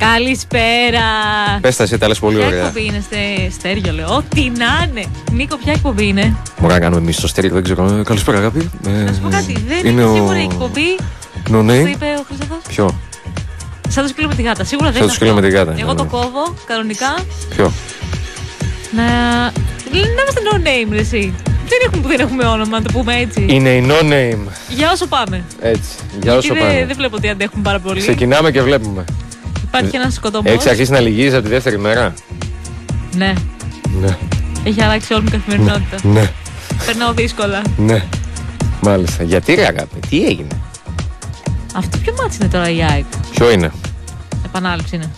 Καλησπέρα. Πες τα εσύ, τα λες πολύ ωραία. Ποια εκπομπή είναι, Στέργιο λέω. Ό,τι να είναι. Νίκο, ποια εκπομπή είναι? Μπορεί να κάνουμε εμείς στο Στέργιο, δεν ξέρω. Καλησπέρα, αγάπη. Να σου πω κάτι. Δεν είναι σίγουρα η εκπομπή. No name. Το είπε ο Χριστόφος. Ποιο? Σαν το σκύλο με τη γάτα. Σίγουρα δεν Σαν είναι. το σκύλο με τη γάτα. Εγώ το κόβω κανονικά. Ποιο? Να είμαστε no name, ρε εσύ. Δεν έχουμε όνομα, να το πούμε έτσι. Είναι η no name. Για όσο πάμε. Έτσι. Για όσο πάμε. Δεν βλέπω ότι αντέχουμε πάρα πολύ. Ξεκινάμε και βλέπουμε. Υπάρχει και ένα σκοτωμός. Έχεις αρχίσει να λυγίζεις από τη δεύτερη μέρα? Ναι. Ναι. Έχει αλλάξει όλη μου καθημερινότητα. Ναι. Περνάω δύσκολα. Ναι. Μάλιστα. Γιατί ρε αγάπη, τι έγινε? Αυτό ποιο μάτς είναι τώρα η ΑΕΚ? Ποιο είναι? Επανάληψη είναι.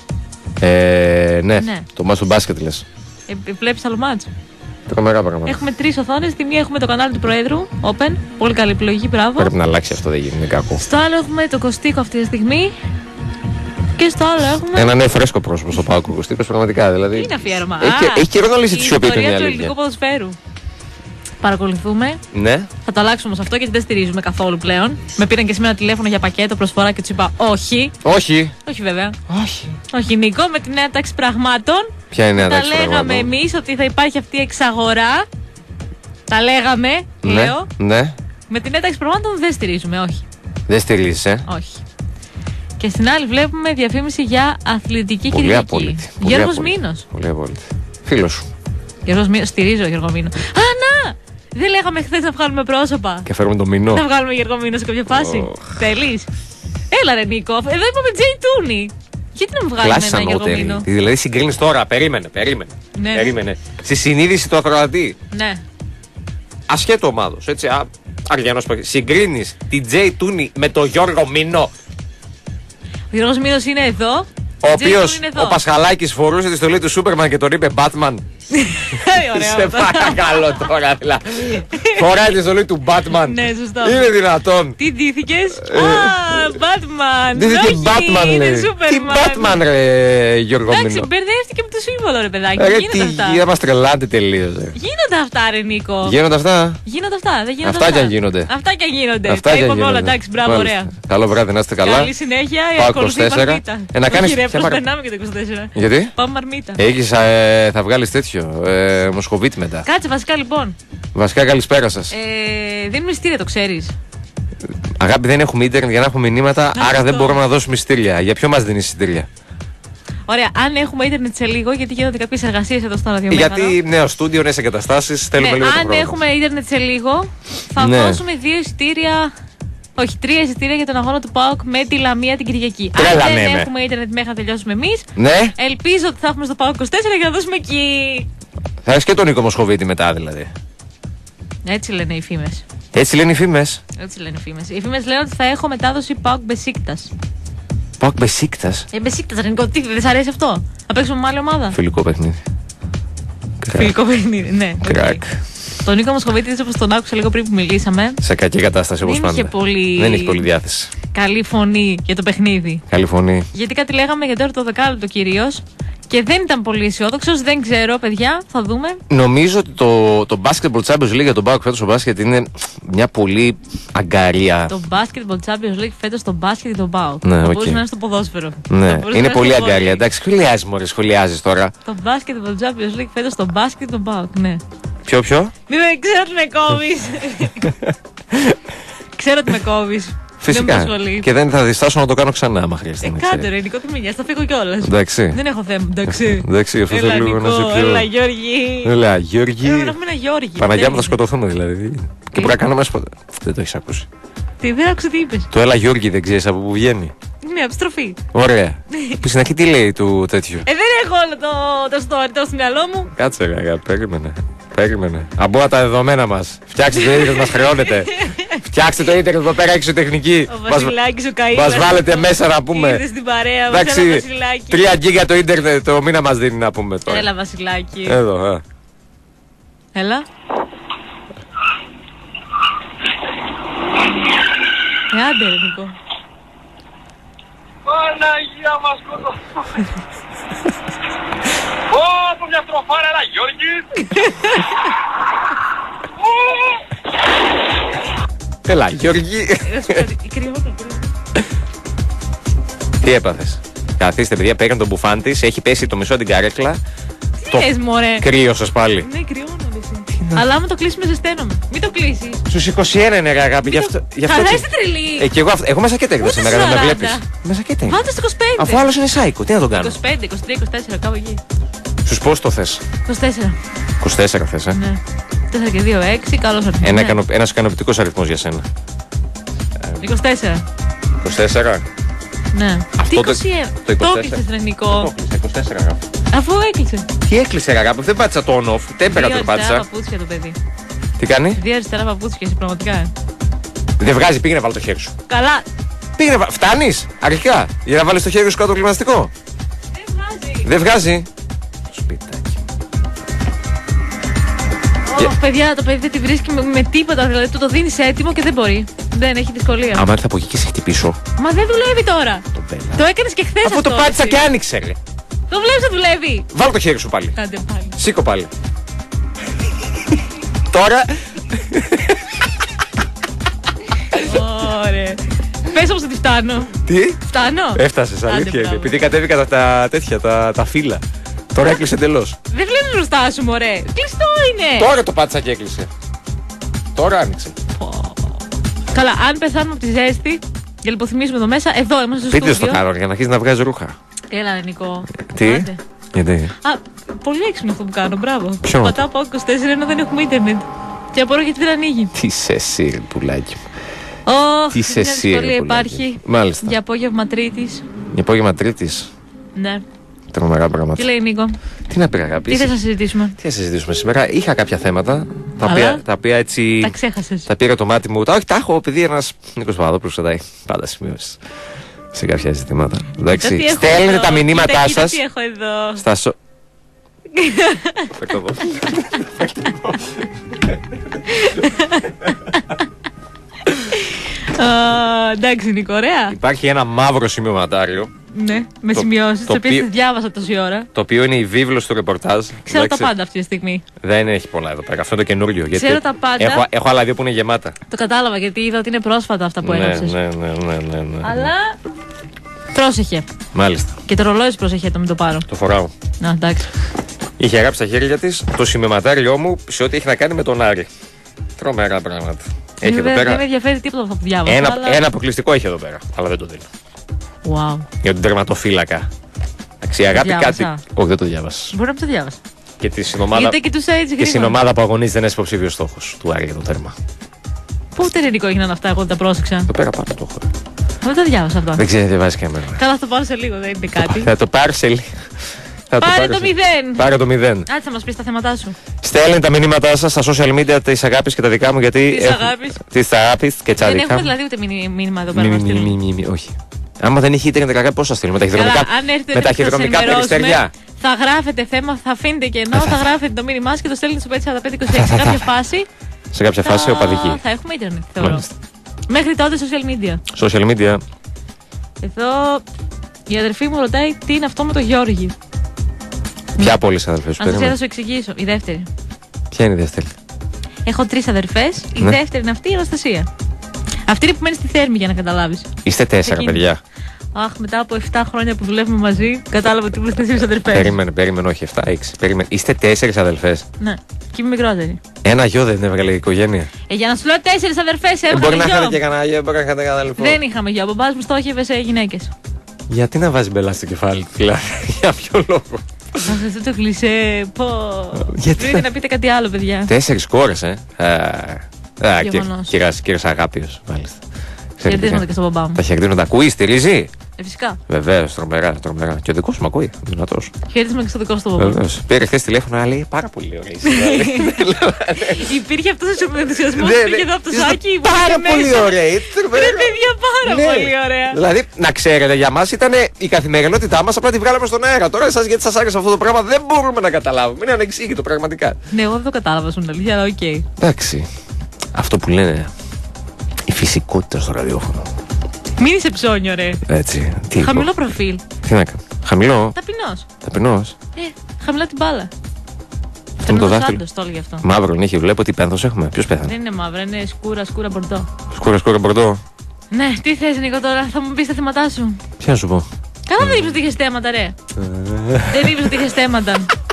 Ναι. Το μάτς του μπάσκετ λες. Βλέπεις άλλο μάτς? Τρομερά πράγματα. Έχουμε 3 οθόνες. Στη μία έχουμε το κανάλι του Προέδρου, Open. Πολύ καλή επιλογή, μπράβο. Πρέπει να αλλάξει αυτό, δεν γίνεται κακό. Στο άλλο έχουμε το Κωστίκο αυτή τη στιγμή. Και στο άλλο έχουμε. Ένα νέο φρέσκο πρόσωπο στο Πάκο Κωστίκος, πραγματικά. Δηλαδή. Είναι αφιέρωμα. Έχει καιρό να λύσει τη σιωπή του, η είναι η ιστορία του αλήθεια. ελληνικού ποδοσφαίρου. Παρακολουθούμε. Ναι. Θα το αλλάξουμε όμως αυτό γιατί δεν στηρίζουμε καθόλου πλέον. Με πήραν και σήμερα τηλέφωνο για πακέτο προσφορά και του είπα όχι. Όχι. Όχι βέβαια. Όχι. Όχι, Νίκο, με τη νέα τάξη πραγμάτων. Ποια είναι η νέα τάξη πραγμάτων? Τα λέγαμε εμείς ότι θα υπάρχει αυτή η εξαγορά. Τα λέγαμε, Ναι. λέω. Ναι. Με τη νέα τάξη πραγμάτων δεν στηρίζουμε, όχι. Δεν στηρίζεις, Όχι. Και στην άλλη βλέπουμε διαφήμιση για αθλητική Πολύ Κυριακή. απόλυτη. Γιώργος Μήνος. Πολύ απόλυτη. Φίλος σου. Γιώργος Μήνος, στηρίζω Γιώργο Μήνο. Α, να! Δεν λέγαμε χθες να βγάλουμε πρόσωπα. Και φέρουμε το Μηνό. Να βγάλουμε Γιώργο Μήνο σε κάποια φάση. Θέλεις? Έλα ρε Νίκο, εδώ είπαμε Τζέι Τούνι. Γιατί να μου βγάλουμε Κλάσης ένα Γιώργο ανώτερη. Μήνο? Δηλαδή συγκρίνεις τώρα. Περίμενε. Ναι. Περίμενε. Στη συνείδηση του ακροατή. Ναι. Ασχέτω ομάδος. Έτσι. Αργιανός. Συγκρίνεις την Τζέι Τούνι με τον Γιώργο Μηνό. Ο Γιώργος Μήνος είναι εδώ. Ο οποίος είναι εδώ. ο Πασχαλάκης φορούσε τη στολή του Σούπερμαν και τον είπε Batman. Ωραίο Σε αυτό. παρακαλώ τώρα δηλαδή. Φοράει τη στολή του Batman. Ναι, σωστό. Είναι δυνατόν? Τι ντύθηκες? Batman. Ντύθηκε Όχι, Batman, είναι λέει. Τι Superman. Batman, ρε Γιώργο Εντάξει, Μηνό? μπερδεύτηκε με το σύμβολο, ρε παιδάκι. Ρε Γίνονται τι, αυτά. για μας τρελάτε τελείως. Γίνονται αυτά, ρε Νίκο. Γίνονται αυτά. Γίνονται αυτά. Δεν γίνονται Αυτά κι αν γίνονται. Αυτά κι αν γίνονται. Αυτά Τα κι αν είπαμε όλα, γίνονται. εντάξει, μπράβο, Μάλιστα. ωραία. Καλό βράδυ, να είστε καλά. Καλή συνέχεια. Πάω Ακολουθεί η 24. Μαρμίτα. Να κάνεις Όχι, ρε, ποια απλώς μαρ- περνάμε και το 24. Γιατί? Πάμε Μαρμίτα. Θα βγάλεις τέτοιο. Μοσχοβίτη μετά. Κάτσε βασικά λοιπόν. Βασικά καλησπέρα σας. Δίνουμε εισιτήρια, το ξέρεις. Αγάπη, δεν έχουμε ίντερνετ για να έχουμε μηνύματα, άρα αυτό. δεν μπορούμε να δώσουμε εισιτήρια. Για ποιο μας δίνεις εισιτήρια? Ωραία, αν έχουμε ίντερνετ σε λίγο, γιατί γίνονται κάποιες εργασίες εδώ στο ραδιομέγαρο. Γιατί νέο στούντιο, νέες εγκαταστάσεις, θέλουμε λίγο το αν χρόνο. έχουμε ίντερνετ σε λίγο, θα Ναι. δώσουμε 2 εισιτήρια. Όχι, 3 εισιτήρια για τον αγώνα του ΠΑΟΚ με τη Λαμία την Κυριακή. Τρέλα, Αν ναι, δεν με. έχουμε ίντερνετ μέχρι να τελειώσουμε εμείς, Ναι, ελπίζω ότι θα έχουμε στο ΠΑΟΚ 24 για να δώσουμε εκεί. θα έχεις και τον Νίκο Μοσχοβίτη μετά δηλαδή. Έτσι λένε οι φήμες. Έτσι λένε οι φήμες. Έτσι λένε οι φήμες. Οι φήμες λένε ότι θα έχω μετάδοση ΠΑΟΚ Μπεσίκτας. ΠΑΟΚ Μπεσίκτας. Μπεσίκτας, Ρενικό, τι, δεν σ' αρέσει αυτό? Να παίξουμε με άλλη ομάδα. Φιλικό παιχνίδι. Φιλικό παιχνίδι, ναι. οκ. Κρακ. Τον Νίκο Μοσχοβίτη, έτσι όπως τον άκουσα λίγο πριν που μιλήσαμε, Σε κακή κατάσταση όπως δεν είχε πάντα. πολύ Δεν έχει πολύ διάθεση. καλή φωνή για το παιχνίδι. Καλή φωνή. Γιατί κάτι λέγαμε για τώρα το δεκάλεπτο κυρίως και δεν ήταν πολύ αισιόδοξος, δεν ξέρω παιδιά, θα δούμε. Νομίζω ότι το Basketball Champions League για τον ΠΑΟΚ φέτος ο μπάσκετ είναι μια πολύ αγκαρία. Το Basketball Champions League φέτος το μπάσκετ ή το ΠΑΟΚ. Ναι, Θα οκ. μπορούσε να είναι στο ποδόσφαιρο. Ναι, Θα μπορούσε να είναι στο πολύ βόλεϊ. αγκαρία. Εντάξει, σχολιάζεις μωρέ, σχολιάζεις τώρα. Το Basketball Champions League φέτος το μπάσκετ ή το ΠΑΟΚ, ναι. Ποιο? Μην με ξέρω ότι με κόβεις. Ξέρω ότι με κόβεις. Φυσικά. Δεν με ασχολεί. Και δεν θα διστάσω να το κάνω ξανά, άμα χρειαστεί. να Κάντε ξέρεις. ρε Νικό, τι με νοιάζει, θα φύγω κιόλας. Εντάξει. Δεν έχω θέμα, εντάξει. Εντάξει, αυτό Έλα θέλω λίγο να σε Νικό, πιω. έλα Γιώργη. Έλα, Γιώργη. Πρέπει να έχουμε ένα Γιώργη. Παναγιά μου, θα Δεν σκοτωθούμε δηλαδή. Και μπορεί να κάνουμε ένα σποτ. Δεν το έχεις ακούσει. είναι. Τι, δεν άκουσα τι είπες. Το έλα Γιώργη δεν ξέρεις από πού βγαίνει. Ναι, επιστροφή. Ωραία. Που στην αρχή τι λέει του τέτοιου. Δεν έχω όλο το story το στο μυαλό μου. Κάτσε ρε, αγάπη, περίμενε. Περίμενε. Αμπούα τα δεδομένα μας. Φτιάξτε το ίντερνετ, μας χρεώνετε. Φτιάξτε το ίντερνετ εδώ πέρα, εξωτεχνική. Ο Βασιλάκης ο καημένος. Μας βάλετε μέσα να πούμε. Ήρθε στην παρέα μας, έλα Εντάξει, Βασιλάκη. 3 γίγα το ίντερνετ το μήνα μας δίνει να πούμε τώρα. Έλα Βασιλάκη. Εδώ, Έλα. Άντε ρε Νικό. Παναγία μας κότο. Από μια στροφάρα, έλα Γιώργη. Έλα, Γιώργη. Τι έπαθες? Καθίστε, παιδιά, παίρνει τον μπουφάν της, έχει πέσει το μισό την καρέκλα. Τι λες, μωρέ. Κρύωσες πάλι. Ναι, κρυώνω. Αλλά άμα το κλείσουμε, ζεσταίνομαι. Μην το κλείσει. Στους 21 είναι, ρε αγάπη. Γι' αυτό. Καλά, είστε τρελή. Και εγώ μέσα και τέκνα σήμερα, δεν με βλέπεις. Μέσα και τέκνα. Βάλτε στο 25. Αφού άλλος είναι σάικο, τι να τον κάνω. 25, 23, 24, κάπου εκεί. Στους πώς το θες? 24. 24 θες, Ναι. 4 και 2, 6, καλός αριθμός. Ένας ικανοποιητικός αριθμός για σένα. 24. 24. Ναι. Αυτό Τι 21. το 24. Το έκλεισες, Ρενικό. Το έκλεισε, 24 αγάπη. Αφού έκλεισε. Τι έκλεισε, ρε αγάπη, δεν πάτησα το on-off. Τέμπερα το Δύο αριστερά πάτησα. παπούτσια το παιδί. Τι κάνει? 2 αριστερά παπούτσια, εσύ πραγματικά. Δεν βγάζει, πήγαινε βάλει το χέρι σου. Καλά. Φτάνεις αρχικά για να βάλεις το χέρι σου κάτω το κλιμαστικό. Δεν βγάζει. Δεν βγάζει. Σπιτάκι. Παιδιά, το παιδί δεν τη βρίσκει με τίποτα. Δηλαδή του το δίνει έτοιμο και δεν μπορεί. Δεν έχει δυσκολία. Άμα έρθει από εκεί και σε χτυπήσω. Μα δεν δουλεύει τώρα. Το έκανε και χθε. Αφού το πάτησα και άνοιξε, ρε. Το βλέπει να δουλεύει. Βάλ το χέρι σου πάλι. Κάντε πάλι. Σήκω πάλι. Τώρα. Ωραία. Πες όμως ότι φτάνω. Τι? Φτάνω. Έφτασες, αλήθεια είναι. μπράβο. Επειδή κατέβηκα τα τέτοια, τα φύλλα. Τώρα έκλεισε εντελώς. Δεν βλέπεις μπροστά σου, μωρέ. Κλειστό είναι. Τώρα το πάτησα και έκλεισε. Τώρα άνοιξε. Καλά, αν πεθάνουμε από τη ζέστη, για λιποθυμίσουμε εδώ μέσα, εδώ είμαστε στο Πείτε στο στούντιο. κάνω για να αρχίσει να βγάζει ρούχα. Έλα, ρε, Νικό. Τι? Άντε. Γιατί? Α, πολύ έξυπνο αυτό που κάνω, μπράβο. Ποιο? Πατάω από 24 ενώ δεν έχουμε ίντερνετ. Και απορώ γιατί δεν ανοίγει. Τι σε εσύ, ρε πουλάκι μου. Ωχ, Τι σε μια εσύ, δυσκολία ρε πουλάκι. υπάρχει. Μάλιστα. Για απόγευμα Τρίτης. Για απόγευμα Τρίτης. Ναι. Τρομερά πράγματα. Τι λέει, Νίκο? Τι να πει, αγάπη. Τι θες να συζητήσουμε? Τι θα συζητήσουμε σήμερα. Είχα κάποια θέματα Αλλά τα οποία έτσι. τα ξέχασες. Τα πήρε το μάτι μου. Όχι, τα έχω επειδή ένας Νίκος Παπαδόπουλος κρατάει πάντα σημείωσεις σε κάποια ζητήματα. Εντάξει. Κοίτα τι έχω Στέλνετε εδώ. τα μηνύματά Κοίτα σας τι έχω εδώ. στα Φέρ' το εδώ. Εντάξει, Νίκο, ωραία. Υπάρχει ένα μαύρο σημειωματάριο. Ναι, με Το- σημειώσεις, το τις οποίες οποίο- τις διάβασα τόση ώρα. Το οποίο είναι η βίβλος του ρεπορτάζ. Ξέρω Εντάξει, τα πάντα αυτή τη στιγμή. Δεν έχει πολλά εδώ πέρα. Αυτό είναι το καινούριο. Γιατί Ξέρω τα πάντα. Έχω άλλα δύο που είναι γεμάτα. Το κατάλαβα γιατί είδα ότι είναι πρόσφατα αυτά που Ναι, έγραψες. ναι. Αλλά πρόσεχε. Μάλιστα. Και το ρολόι σου πρόσεχε το μην το πάρω. Το φοράω. Να, εντάξει. Είχε γράψει στα χέρια της το σημειωματάριό μου σε ό,τι έχει να κάνει με τον Άρη. Τρομερά πράγματα. Έχει εδώ Δεν πέρα. με ενδιαφέρει τίποτα αυτό που διάβασα. Ένα αποκλειστικό έχει εδώ πέρα. Αλλά δεν το δίνω. Wow. Για τον τερματοφύλακα. Εντάξει, η αγάπη διάβασα. κάτι. Όχι, δεν το διάβασα. Μπορεί να μην το διάβασα. Και τη συνομάδα, Γιατί κοιτούσα έτσι και στην γρήγορα. ομάδα που αγωνίζεται ένα υποψήφιο στόχο του Άρη για το τέρμα. Πού τελικό έγιναν αυτά, εγώ δεν τα πρόσεξα. Εδώ πέρα πάνω το έχω. Δεν τα διάβασα αυτά. Δεν ξέρω τι διαβάζει και εμένα. Καλά, θα το πάρω σε λίγο, δεν είναι κάτι. Θα το πάρει σε λίγο. Πάρε το 0. Πάρε το 0. Άντε θα μας πεις τα θέματά σου. Στέλνει τα μηνύματά σα στα social media τη αγάπη και τα δικά μου γιατί. Της αγάπης. Τη αγάπη και τα Δεν δικά έχουμε μου. δηλαδή ούτε μήνυμα εδώ πέρα να στείλουμε. Όχι. Άμα δεν έχει ίντερνετ αγάπη, πώ θα στείλουμε. Καλά, αν έρθετε Με να σας ταχυδρομικά ενημερώσουμε, περιστέρια. θα γράφετε θέμα, θα αφήνετε κενό, θα γράφετε το μήνυμά σας και το στέλνετε στο 54526. Σε κάποια φάση. Σε κάποια φάση οπαδική. Θα έχουμε ίντερνετ, θεωρώ. Μάλιστα. Μέχρι τότε social media. Social media. Εδώ η αδερφή μου ρωτάει τι είναι αυτό με το Γιώργη. Ποια από όλες τις αδελφές σου Να σας περίμενε. έδωσω εξηγήσω. Η δεύτερη. Ποια είναι η δεύτερη. Έχω 3 αδερφές. Η Ναι. δεύτερη είναι αυτή η Αναστασία. Αυτή είναι που μένει στη Θέρμη για να καταλάβεις. Είστε 4 Εκείνη. παιδιά. Αχ, μετά από 7 χρόνια που δουλεύουμε μαζί, κατάλαβα ότι είμαστε 4 αδερφές. Περίμενε, όχι 7, 6. Περίμενε. Είστε 4 αδελφές. Ναι, και είμαι μικρότερη. Ένα γιο δεν έβγαλε η οικογένεια. Για να σου λέω 4 αδερφές Μπορεί έβγαλε να γιο. είχατε και κανένα γιο, μπορεί να είχατε κανένα αδελφό. Δεν είχαμε γιο. Ο μπαμπάς μου στόχευε σε γυναίκες. Γιατί να βάζει μπελά στο κεφάλι του, δηλαδή. Για ποιο λόγο. Αχ, αυτό το κλισέ. Πω. Γιατί Πρέπει να πείτε κάτι άλλο, παιδιά. 4 κόρες, Γεγονός. Κύριος Αγάπιος, μάλιστα. Χαιρετίσματα και στον μπαμπά μου. Τα χαιρετίσματα. Ακούει, στηρίζει. Φυσικά. Βεβαίως, τρομερά. Και ο δικός μου ακούει. Δυνατός. Χαιρετίσματα και στον δικό σου τον μπαμπά. Βεβαίως. Πήρε χθες τηλέφωνο, αλλά λέει πάρα πολύ ωραία. Υπήρχε αυτό ο ενθουσιασμό που Ναι, πήγε εδώ από το σάκι. Πάρα πολύ ωραία. Ρε παιδιά, πάρα Ναι. πολύ ωραία. Δηλαδή, να ξέρετε, για μα ήταν η καθημερινότητά μα, απλά τη βγάλαμε στον αέρα. Τώρα εσά γιατί σα άρεσε αυτό το πράγμα δεν μπορούμε να καταλάβουμε. Είναι ανεξήγητο πραγματικά. Ναι, εγώ δεν το κατάλαβα στην αλήθεια, αλλά οκ. Εντάξει. Αυτό που λένε η φυσικότητα στο ραδιόφωνο. Μην είσαι ψώνιο, ρε. Έτσι. Τι Χαμηλό προφίλ. Τι να κάνω. Χαμηλό. Ταπεινός. Ταπεινός. Χαμηλά την μπάλα. Αυτό με το δάχτυλο. Σάντος, το έλεγε αυτό. Μαύρο νύχι, βλέπω τι πένθος έχουμε. Ποιος πέθανε. Δεν είναι μαύρα, είναι σκούρα μπορντό. Σκούρα μπορντό. Ναι, τι θες Νίκο τώρα, θα μου πεις τα θέματά σου. Τι να σου πω. Καλά δεν είπες ότι είχες θέματα, ρε. Δεν είπες ότι είχες θέματα.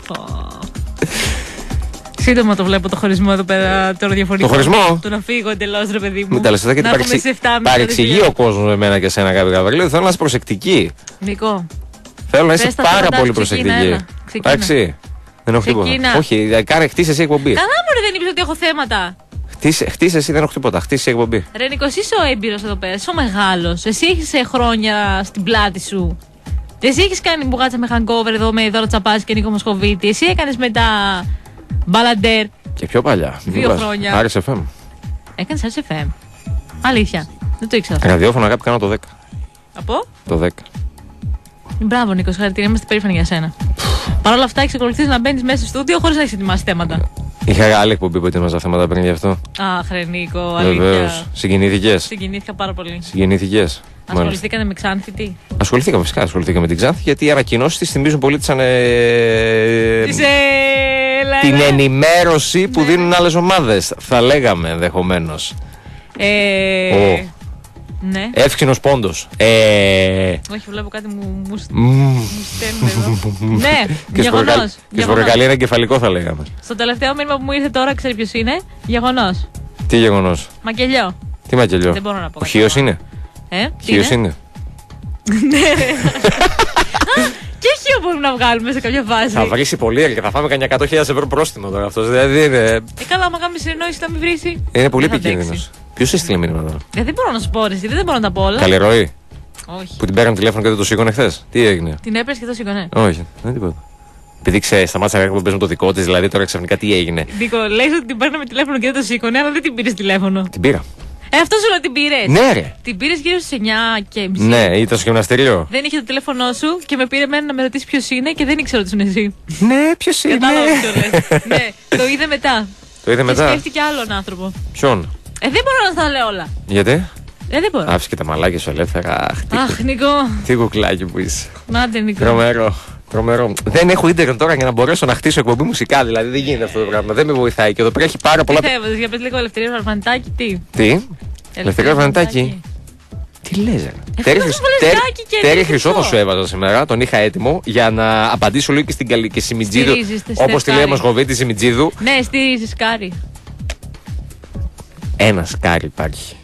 Σύντομα το βλέπω το χωρισμό εδώ πέρα, το ραδιοφωνικό. Το χωρισμό? Το να φύγω εντελώς, ρε παιδί μου. Μην τα λες, γιατί παρεξηγεί ο κόσμος με εμένα και εσένα κάποια καβαλή. Θέλω να είσαι προσεκτική. Νικό. Θέλω να είσαι πάρα πολύ προσεκτική. Εντάξει. Δεν έχω τίποτα. Όχι, κάνε χτίσε εσύ εκπομπή. Καλά, μωρέ, δεν είπες ότι έχω θέματα. Χτίσε εσύ, δεν έχω τίποτα. Χτίσε εκπομπή. Ρε Νίκο, εσύ είσαι ο έμπειρος εδώ πέρα. Είσαι ο μεγάλος. Εσύ έχεις χρόνια στην πλάτη σου. Εσύ έχεις κάνει μπουγάτσα με hangover εδώ με Δώρα Τσαπάση και Νίκο Μοσχοβίτη. Εσύ έκανες μετά μπαλαντέρ. Και πιο παλιά. 2 χρόνια. Άρης FM. Έκανες Άρης FM. Αλήθεια. Δεν το ήξερα. Ραδιόφωνο, αγάπη, κάνω το 10. Από? Το 10. Μπράβο, Νίκο, συγχαρητήρια. Είμαστε περήφανοι για σένα. Παρ' όλα αυτά, εξακολουθείς να μπαίνεις μέσα στο στούντιο χωρίς να έχεις ετοιμάσει θέματα. Είχα άλλη εκπομπή που ετοίμαζα θέματα πριν γι' αυτό. Αχ, ρε Νίκο, αλήθεια. Βεβαίως. Συγκινήθηκες. Συγκινήθηκα πάρα πολύ. Συγκινήθηκες. Ασχοληθήκανε με Ξάνθη, τι? Ασχοληθήκαμε φυσικά. Ασχοληθήκαμε με την Ξάνθη γιατί οι ανακοινώσεις της θυμίζουν πολύ την ενημέρωση που δίνουν άλλες ομάδες. Θα λέγαμε ενδεχομένως. Ναι. Εύξηνος πόντος. Όχι, βλέπω κάτι μου στέλνει εδώ. Ναι, γεγονός. Και σπορεκαλεί ένα εγκεφαλικό θα λέγαμε. Στο τελευταίο μήνυμα που μου ήρθε τώρα, ξέρει ποιος είναι? Γεγονός. Τι γεγονός? Μακελιό. Τι μακελιό? Δεν μπορώ να πω. Ο Χίος είναι? Χίος είναι? Ναι. Και Χίο μπορούμε να βγάλουμε σε κάποια φάση. Θα βρίσει πολύ και θα φάμε κανένα 100.000 ευρώ πρόστιμο τώρα αυτός. Δηλαδή είναι. Καλά, άμα κάνουμε συνεννόηση θα μην βρίσει. Είναι πολύ επικίνδυνος. Ποιος έστειλε μήνυμα τώρα? Δεν μπορώ να σου πω, δεν μπορώ να τα πω όλα. Καλή ροή. Όχι. Που την πέραν τηλέφωνο και δεν το σήκωνε χθες. Τι έγινε? Την έπαιρνε και το σήκωνε. Όχι, δεν τίποτα. Επειδή ξέρει, σταμάτησε να παίζει με το δικό τη, δηλαδή τώρα ξαφνικά τι έγινε. Νίκο, λέει ότι την παίρναμε τηλέφωνο και δεν το σήκωνε, αλλά δεν την πήρε τηλέφωνο. Την πήρα. Αυτό σου λέω την πήρε. Ναι, ρε. Την πήρε γύρω στι 9:30. Ναι, ήταν στο γυμναστήριο. Δεν είχε το τηλέφωνό σου και με πήρε εμένα να με ρωτήσει ποιο είναι και δεν ήξερα ότι ήσουν εσύ. Ναι, ποιο είναι. Κατάλαβα ποιο λες. Ναι, το είδε μετά. Το είδε μετά. Και σκέφτηκε άλλον άνθρωπο. Ποιον? Δεν μπορώ να τα λέω όλα. Γιατί? Δεν μπορώ. Άφησε και τα μαλάκια σου ελεύθερα. Αχ, Νικό. Τι κουκλάκι που είσαι. Νάτε, Νικό. Τρομερό. Δεν έχω ίντερνετ τώρα για να μπορέσω να χτίσω εκπομπή μουσικά. Δηλαδή δεν γίνεται αυτό το πράγμα. Δεν με βοηθάει και εδώ πέρα έχει πάρα πολλά. Τι θεύω, για πες λίγο Ελευθερία Βαρβανιτάκη, τι. Τι? Ελευθερία Βαρβανιτάκη. Τι λες, Τέρι Χρυσόδο σου έβαζα σήμερα, τον είχα έτοιμο για να απαντήσω λίγο και στην καλή και Σιμιτζίδου. Όπως τη λέει ο Μοσχοβίτη Σιμιτζίδου. Ναι, στη Σκάρι. Ένα Σκάρι υπάρχει.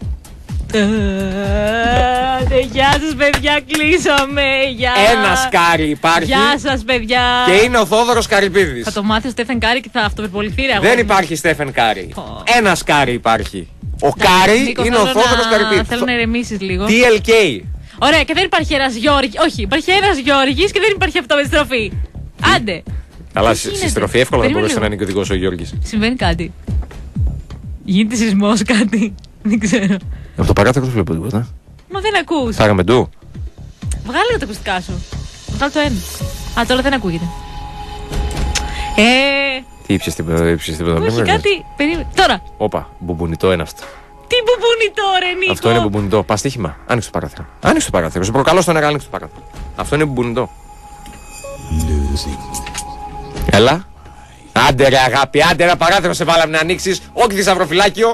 Γεια σας παιδιά, κλείσαμε. Ένα Σκάρι υπάρχει. Γεια σας παιδιά. Και είναι ο Θόδωρος Καρυπίδης. Θα το μάθει ο Στέφεν Κάρι και θα αυτοπερποληθεί. Δεν υπάρχει Στέφεν Κάρι. Ένα Σκάρι υπάρχει. Ο Κάρι είναι ο Θόδωρος Καρυπίδης. Θέλω να ηρεμήσεις λίγο. TLK. Ωραία, και δεν υπάρχει ένας Γιώργης. Όχι, υπάρχει ένας Γιώργης και δεν υπάρχει αυτομετστροφή. Άντε. Αλλά στη στροφή εύκολα δεν μπορούσε να είναι και ο δικός ο Γιώργης. Συμβαίνει κάτι. Γίνεται σεισμός κάτι. Δεν ξέρω. Από το παράθυρο δεν βλέπω τίποτα. Μα δεν ακούς. Φάγαμε ντου. Βγάλε τα ακουστικά σου. Βγάλε το ένα. Α, τώρα δεν ακούγεται. Τι ήψες τίποτα. Όχι κάτι. Περίμενε. Τώρα. Όπα, μπουμπουνιτό είναι αυτό. Τι μπουμπουνιτό, ρε Νίκο. Αυτό είναι μπουμπουνιτό. Πας στοίχημα. Άνοιξε το παράθυρο. Άνοιξε το παράθυρο. Σε προκαλώ στον αέρα, άνοιξε το παράθυρο. Αυτό είναι μπουμπουνιτό. Έλα. Άντε ρε αγάπη, άντε ρε παράθυρο σε βάλαμε να ανοίξεις. Όχι θησαυροφυλάκιο.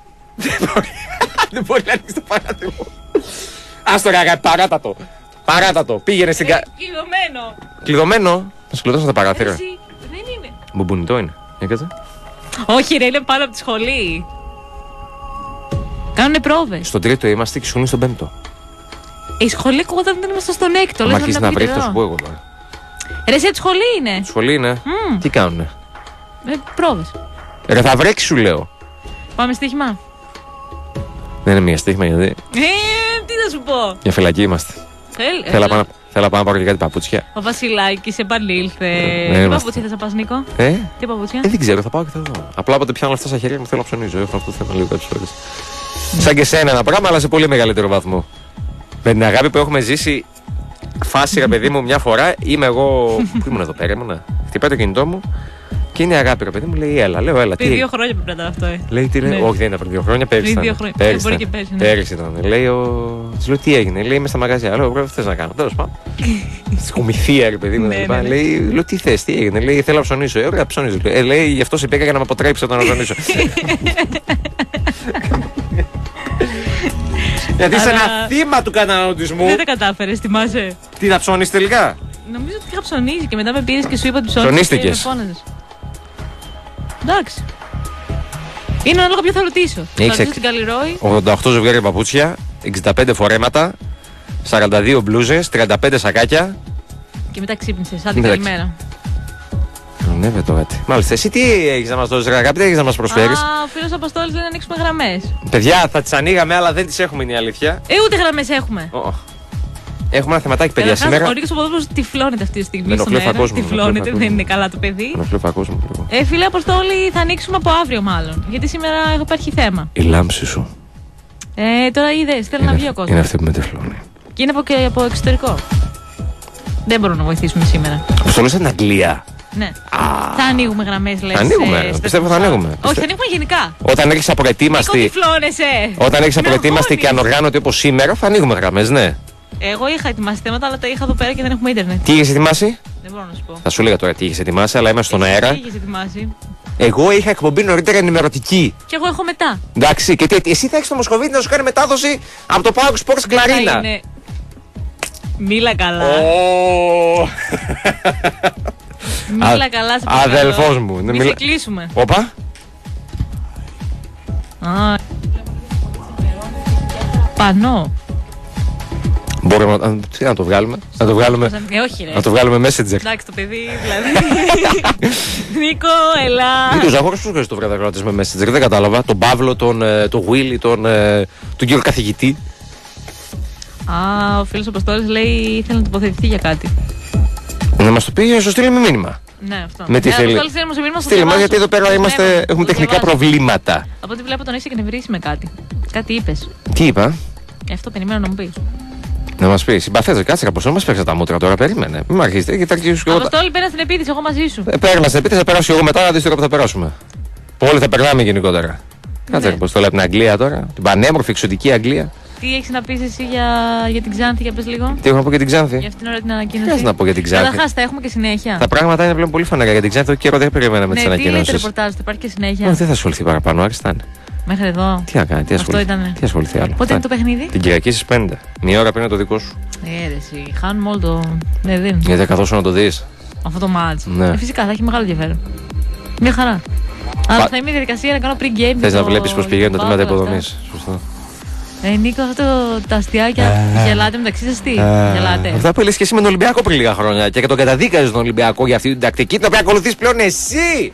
Δεν μπορεί να ανοίξει το παράθυρο. Άστο ρε αγάπη, παράτα το. Πήγαινε στην Κλειδωμένο. Κλειδωμένο. Θα σου κλειδώσω τα παράθυρα. Δεν είναι. Μπουμπουνιτό είναι. Έκατσε. Όχι ρε, είναι πάνω από τη σχολή. Κάνουνε πρόβες. Στον τρίτο είμαστε και η σχολή στον πέμπτο. Η σχολή ακούγονταν όταν είμαστε στον έκτο. Αν αρχίσει να βρέχει, θα σου πω εγώ τώρα. Ρε, σε τη σχολή είναι. Σχολή είναι. Τι κάνουνε. Πρόβες. Ρε, θα βρέξει σου λέω. Πάμε στοίχημα. Δεν είναι μία στοίχημα γιατί. Τι θα σου πω. Για φυλακή είμαστε. Θέλω να πάω να πάρω και κάτι παπούτσια. Ο Βασιλάκης επανήλθε. Τι παπούτσια θες να πας, Νίκο? Τι παπούτσια? Δεν ξέρω, θα πάω και θα δω. Απλά όποτε πιάνω αυτά στα χέρια μου θέλω να ψωνίζω. Έχω αυτό το θέμα λίγο κάποιες φορές. Σαν και σένα ένα πράγμα, αλλά σε πολύ μεγαλύτερο βαθμό. Με την αγάπη που έχουμε ζήσει, φάση ρε παιδί μου, μια φορά είμαι εγώ. Πού ήμουν εδώ πέρα, ήμουνα. Χτυπάει το κινητό μου και είναι αγάπη ρε παιδί μου, λέει έλα. Λέω έλα. Πριν 2 χρόνια πρέπει να ήταν αυτό, Λέει τι λέει, όχι δεν ήταν πριν 2 χρόνια, πέρυσι. Πριν 2 χρόνια. Μπορεί και πέρυσι. Πέρυσι ήταν. Λέει της λέω τι έγινε, λέει είμαι στα μαγαζιά. Λέω τι θες να κάνω, τέλος πάντων. Στη κομιθία ρε παιδί μου. Λέω τι θες, τι έγινε, λέει θέλω να ψωνίσω. Ωραία, ψωνίζω. Λέει γι' αυτό σε πήγα για να με αποτρέψει όταν να ψωνίσω. Γιατί είσαι Αλλά- ένα θύμα του καταναλωτισμού. Δεν τα κατάφερες, θυμάσαι. Τι θα ψώνεις τελικά. Νομίζω ότι είχα ψωνίσει και μετά με πήρες και σου είπα ότι ψώνισε. Ψωνίστηκες. Και με φώναζες. Εντάξει. Είναι ανάλογα ποιο θα ρωτήσω. Θα Έχεις ρωτήσω την Καλλιρόη. 88 ζευγάρια παπούτσια, 65 φορέματα, 42 μπλούζες, 35 σακάκια. Και μετά ξύπνησες. Άντε Εντάξει. καλημέρα. Ναι, με το κάτι. Μάλιστα, εσύ τι έχεις να μας δώσεις, αγάπη, τι έχεις να μας προσφέρεις. Α, ο φίλος Αποστόλης λέει να ανοίξουμε γραμμές. Παιδιά, θα τις ανοίγαμε, αλλά δεν τις έχουμε, είναι η αλήθεια. Ούτε γραμμές έχουμε. Έχουμε ένα θεματάκι, παιδιά, Καταρχάς, σήμερα. ο Νίκος Παπαδόπουλος τυφλώνεται αυτή τη στιγμή Με στον ενοχλεί ο αέρα. φακός μου, με ενοχλεί ο Τυφλώνεται, φακός δεν μου. είναι καλά το παιδί. Ενοχλεί ο φακός μου λίγο. Φίλε Αποστόλη, θα ανοίξουμε από αύριο μάλλον. Γιατί σήμερα υπάρχει θέμα. Η λάμψη σου Τώρα είδες, θέλω να βγει ο κόσμος. είναι αυτή που με τυφλώνει. Και είναι και από εξωτερικό. Δεν μπορούμε να βοηθήσουμε σήμερα. Αποστολή στην Αγγλία. Ναι. Θα ανοίγουμε γραμμές, λες. Ανοίγουμε, πιστεύω θα ανοίγουμε. Όχι, θα ανοίγουμε γενικά. Όταν έχεις Νίκο, απροετοίμαστη. τυφλώνεσαι. Όταν έχεις Με απροετοίμαστη και αγχώνεις. ανοργάνωτη όπως σήμερα, θα ανοίγουμε γραμμές, ναι. Εγώ είχα ετοιμάσει θέματα, αλλά τα είχα εδώ πέρα και δεν έχουμε ίντερνετ. Τι είχες ετοιμάσει? Δεν μπορώ να σου πω. Θα σου έλεγα τώρα τι είχες ετοιμάσει, αλλά είμαστε στον αέρα. Τι είχες ετοιμάσει. Εγώ είχα εκπομπή νωρίτερα ενημερωτική. Και εγώ έχω μετά. Εντάξει, και εσύ θα έχεις το Μοσχοβίτη να σου κάνει μετάδοση από το Πάοκ Sports Κλαρίνα. Θα είναι- Μίλα καλά. Ω. Μίλα καλά, σε παρακαλώ. Αδελφός μου. Ναι, Μη μιλά- σε κλείσουμε. Όπα. Α. Πανώ. Μπορούμε να το βγάλουμε. Να το βγάλουμε. Όχι, ρε. Να το βγάλουμε Messenger. Εντάξει, το παιδί, δηλαδή. Νίκο, ελά. Μην του αγόρε πώ το βράδυ ακροατέ με Messenger, δεν κατάλαβα. Τον Παύλο, τον Willy, τον κύριο καθηγητή. Α, ο φίλος Αποστόλης λέει ήθελε να τοποθετηθεί για κάτι. Να μα το πει, να σου στείλουμε μήνυμα. Ναι, αυτό. Με τι θέλει. Αποστόλης θέλει να μας μήνυμα, θα το Στείλε μας, διαβάσω. γιατί εδώ πέρα Ναι, είμαστε, ναι, έχουμε το τεχνικά διαβάζω. προβλήματα. Από ό,τι βλέπω τον έχει εκνευρίσει με κάτι. Κάτι είπες. Τι είπα, Αυτό περιμένω να μου πεις. να μα πει. Συμπαθέζε, κάτσε κάπω, να μα παίξει τα μούτρα τώρα, περίμενε. Μην μ' αρχίσετε, γιατί θα αρχίσω και εγώ. Αποστόλη, πέρα στην επίθεση, εγώ μαζί σου. Πέρνα στην επίθεση, θα περάσω και εγώ μετά, να δει τώρα που θα περάσουμε. Όλοι θα περνάμε γενικότερα. Κάτσε Ναι. πώ το λέει από την Αγγλία τώρα. Την πανέμορφη εξωτική Αγγλία. Τι έχεις να πεις εσύ για την Ξάνθη, για πες λίγο. Τι έχω να πω για την Ξάνθη. Για αυτήν την ώρα την ανακοίνωση. Χρειάζεται να πω για την Ξάνθη. Καταρχάς, θα έχουμε και συνέχεια. Τα πράγματα είναι πλέον πολύ φανερά για την Ξάνθη. Το καιρό δεν περιμέναμε Ναι, τι τι λέει το ανακοινώσει. ρεπορτάζ, θα υπάρχει και συνέχεια. Δεν θα ασχοληθεί παραπάνω, άριστα είναι. Μέχρι εδώ. Τι να κάνει, τι Αυτό ασχοληθεί. ήτανε. Τι ασχοληθεί άλλο. Πότε είναι το παιχνίδι. Την Κυριακή στις 5. Μία ώρα πριν είναι το δικό σου. Ρε, εσύ, χάνουμε όλο το. Ναι, δεν. Γιατί θα καθόσου να το δει. Αυτό το μάτς. Ναι. Φυσικά θα έχει μεγάλο ενδιαφέρον. Μια χαρά. Αλλά θα είμαι η διαδικασία να κάνω pre-game. Θε να βλέπει πώ πηγαίνουν τα τμήματα υποδομή. Σωστό. Νίκο, αυτό τα αστιάκια. Γελάτε μεταξύ σα τι. Γελάτε. Αυτά που έλεγε και εσύ με τον Ολυμπιακό πριν λίγα χρόνια και τον καταδίκαζε τον Ολυμπιακό για αυτή την τακτική την οποία ακολουθεί πλέον εσύ.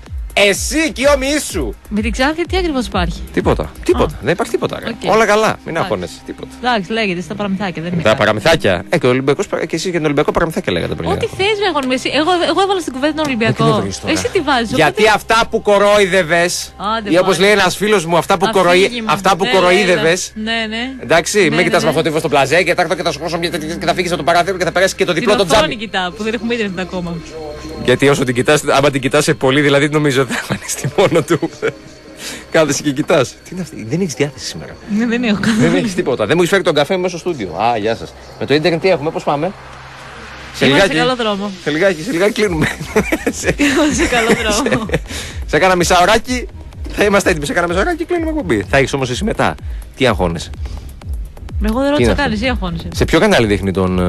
Εσύ και οι όμοιοι σου. Με την Ξάνθη τι ακριβώ υπάρχει. Τίποτα. Δεν υπάρχει τίποτα. Ρε. Οκ. Όλα καλά. Μην Εντάξει. αγχώνεσαι. Τίποτα. Εντάξει, λέγεται στα παραμυθάκια. Δεν είναι Τα κάτι. παραμυθάκια. Και ο Ολυμπιακός, και εσύ και τον Ολυμπιακό παραμυθάκια λέγατε πριν. Ό,τι θε, Βεγόνιμη, εσύ. Εγώ έβαλα στην κουβέντα τον Ολυμπιακό. τι με βρεις τώρα. Εσύ τι βάζει. Γιατί αυτά που κορόιδευε. Άντε, Ή όπω πάλι. λέει ένα φίλο μου, αυτά που κοροϊδεύε. Ναι, ναι. Εντάξει, Ναι, μην ναι, κοιτά ναι. με φωτίβο στο πλαζέ και τάχτω και θα σκόσω και θα φύγει από το παράθυρο και θα περάσει και το Την διπλό το οθόνη τζάμπι. κοιτά που δεν έχουμε ίντερνετ ακόμα. Γιατί όσο την κοιτάς, άμα την κοιτάς σε πολύ, δηλαδή νομίζω ότι θα εμφανιστεί μόνο του. Κάθεσαι και κοιτάς. Τι είναι αυτή, δεν έχεις διάθεση σήμερα. Ναι, δεν έχω Δεν κανένα. έχεις τίποτα. Δεν μου έχεις φέρει τον καφέ μου μέσα στο στούντιο. Α, γεια σας. Με το ίντερνετ τι έχουμε, πώς πάμε. Είμαστε σε καλό δρόμο. Σε λιγάκι κλείνουμε. Είμαστε σε καλό δρόμο. Σε κάνα μισάωράκι θα είμαστε έτοιμοι. Σε κάνα μισάωράκι κλείνουμε εκπομπή. Θα έχεις όμως εσύ μετά. Τι αγχώνεσαι. Εγώ δεν είναι ρώτησα αυτό? καν, εσύ αγχώνεσαι. Σε ποιο κανάλι δείχνει τον.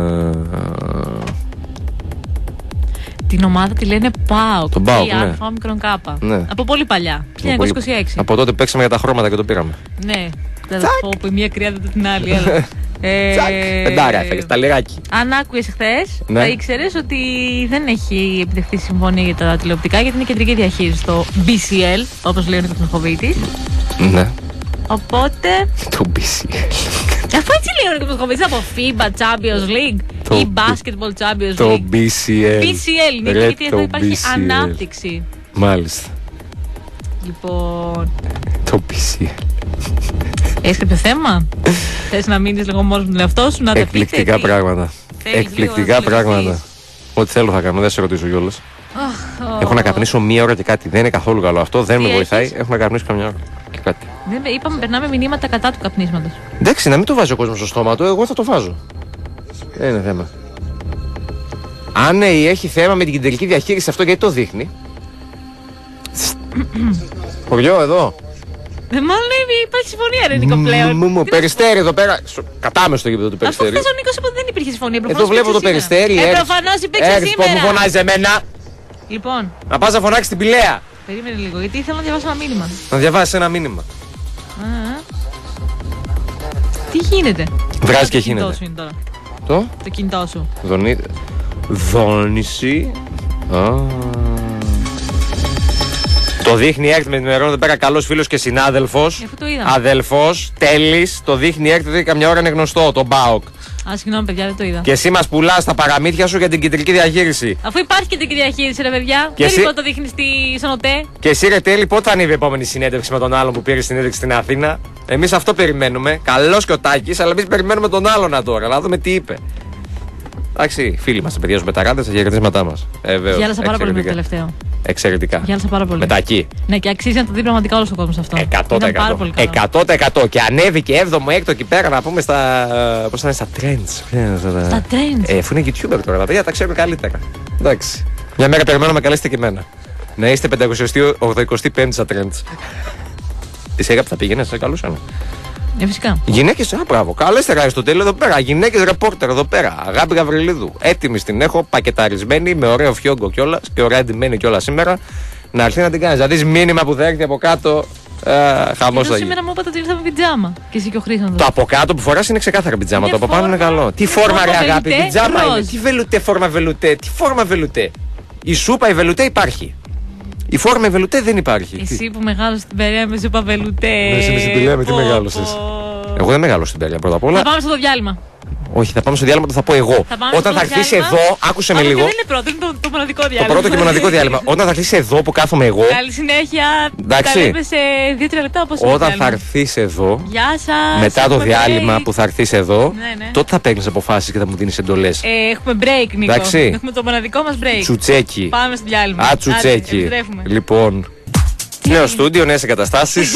Την ομάδα τη λένε ΠΑΟΚ. Τον ΠΑΟΚ, ναι. Αλφα Όμικρον Κάπα. Ναι. Από πολύ παλιά. 1926. Από τότε παίξαμε για τα χρώματα και το πήραμε. Ναι. Δεν θα πω που η μία κρυάζεται την άλλη. Έλα. Τσακ! Πεντάρα έφερε, τα λιγάκι. Αν άκουες χθε, Ναι. θα ήξερες ότι δεν έχει επιτευχθεί συμφωνία για τα τηλεοπτικά, γιατί είναι κεντρική διαχείριση στο BCL, όπως λέει ο Νίκος Μοσχοβίτης. Ναι. Οπότε. Το BCL. Αφού έτσι λέει ο Νίκος Μοσχοβίτης, από FIBA Champions League Το ή Basketball Champions Το League. BCL. BCL είναι, Ρε, γιατί εδώ το υπάρχει BCL. ανάπτυξη. Μάλιστα. Λοιπόν. Το BCL. Έχεις κάποιο θέμα? Θες να μείνεις λίγο μόνος με τον εαυτό σου, να τα πείτε? Εκπληκτικά τι? πράγματα. Θέλεις Εκπληκτικά λίγο να πράγματα. τηλεφωνήσεις? Ό,τι θέλω θα κάνω, δεν σε ρωτήσω κιόλας. Αχ, Έχω να καπνίσω μία ώρα και κάτι. Δεν είναι καθόλου καλό αυτό. Δεν Τι με βοηθάει. έχεις? Έχω να καπνίσω καμιά ώρα και κάτι. Είπαμε, περνάμε μηνύματα κατά του καπνίσματος. Εντάξει, να μην το βάζει ο κόσμο στο στόμα του, εγώ θα το βάζω. Δεν είναι θέμα. Αν έχει θέμα με την κεντρική διαχείριση αυτό, γιατί το δείχνει. Χωριό εδώ. Μάλλον υπάρχει συμφωνία, ρε Νίκο, πλέον. Περιστέρι εδώ πέρα. Κατάμε στο γήπεδο του Αφού Περιστέρι. χθες ο Νίκος είπε ότι δεν υπήρχε συμφωνία. Εδώ βλέπω το Περιστέρι. Προφανώς υπήρξε σήμερα. Μου φωνάζει εμένα. Λοιπόν, Να πας να φωνάξεις την Πηλαία. περίμενε λίγο, γιατί θέλω να διαβάσω ένα μήνυμα. Να διαβάσεις ένα μήνυμα. Τι γίνεται? Βράζει και Το κινητό γίνεται. σου είναι τώρα. Το κινητό σου. Δόνηση. Το δείχνει έρθει με την ημερών εδώ πέρα. Καλός φίλος και συνάδελφος. Αφού το είδαμε. Αδελφός, τέλης. Το δείχνει έρθει εδώ και καμιά ώρα είναι γνωστό. Το ΜΠΑΟΚ. Συγγνώμη, παιδιά, δεν το είδα. Και εσύ μας πουλάς τα παραμύθια σου για την κεντρική διαχείριση. Αφού υπάρχει και την διαχείριση, ρε παιδιά. Και δεν εσύ- λοιπόν το δείχνει στον ΟΤΕ. Και εσύ ρε τέλη, πότε θα ανέβει η επόμενη συνέντευξη με τον άλλον που πήρε συνέντευξη στην Αθήνα? Εμείς αυτό περιμένουμε. Καλός και ο Τάκης, αλλά εμείς περιμένουμε τον άλλον τώρα. Να δούμε τι είπε. Εντάξει, φίλοι μας, παιδιά, στους μεταράδες, τα χαιρετίσματά μας. Γέλασα πάρα πολύ με το τελευταίο. Εξαιρετικά. Γέλασα πάρα πολύ. Μετακή. Ναι, και αξίζει να το δει πραγματικά όλος ο κόσμος αυτό. 100%. Ήταν πάρα πολύ καλό. 100%. Και ανέβηκε 7ο, 6ο εκεί πέρα να πούμε στα. Πώς θα είναι, στα trends. Στα trends. Αφού είναι YouTuber τώρα, τα παιδιά τα ξέρουν καλύτερα. Εντάξει. Μια μέρα περιμένουμε να καλέσετε και εμένα. Να είστε 585η στα trends. Τη ΣΕΓΑ που θα πήγαινε, σε καλούσαν. Φυσικά. Γυναίκες, μπράβο. Καλέστε ράδι στο τέλο εδώ πέρα. Γυναίκες ρεπόρτερ εδώ πέρα. Αγάπη Γαβριλίδου. Έτοιμη την έχω, πακεταρισμένη, με ωραίο φιόγκο κιόλα και ωραία ντυμένη κιόλα σήμερα. Να έρθει να την κάνει. Να δει μήνυμα που θα έρθει από κάτω. Χαμό θα γίνει. Σήμερα μου είπατε ότι ήρθα με πιτζάμα. Και εσύ και ο Χρήστος. Το από κάτω που φοράς είναι ξεκάθαρα πιτζάμα. Είναι Το από πάνω είναι φόρμα- καλό. Τι είναι φόρμα, ρε φόρμα αγάπη, βελουτέ, πιτζάμα είναι. ροζ. Τι βελουτέ, φόρμα βελουτέ. Τι φόρμα βελουτέ. Η σούπα η βελουτέ υπάρχει. Η φόρμα η βελουτέ δεν υπάρχει. Εσύ που μεγάλωσε στην Περαία με ζούπα βελουτέ. Ναι, εσύ με στην Περαία με τι μεγάλωσες? Εγώ δεν μεγάλωσα στην Περαία πρώτα απ' όλα. Θα πάμε στο διάλειμμα. Όχι, θα πάμε στο διάλειμμα, το θα πω εγώ. Θα πάμε Όταν στο θα έρθει διάλειμμα. εδώ, άκουσε με Όχι, λίγο. δεν είναι πρώτο, είναι το μοναδικό διάλειμμα. Το πρώτο και μοναδικό διάλειμμα. Όταν θα έρθει εδώ που κάθομαι εγώ, Καλή συνέχεια. Εντάξει. Τα λέμε σε 2-3 λεπτά όπως είναι το όταν θα διάλειμμα. έρθει εδώ, Γεια σας. μετά το έχουμε διάλειμμα break. που θα έρθει εδώ, Ναι. τότε θα παίρνει αποφάσει και θα μου δίνει εντολέ. Έχουμε break, Νίκο. Εντάξει. Έχουμε το μοναδικό μας break. Τσουτσέκι. Πάμε στο διάλειμμα. Α, Άντε, τσουτσέκι. επιστρέφουμε. Λοιπόν. Νέο στούντιο, νέες εγκαταστάσεις.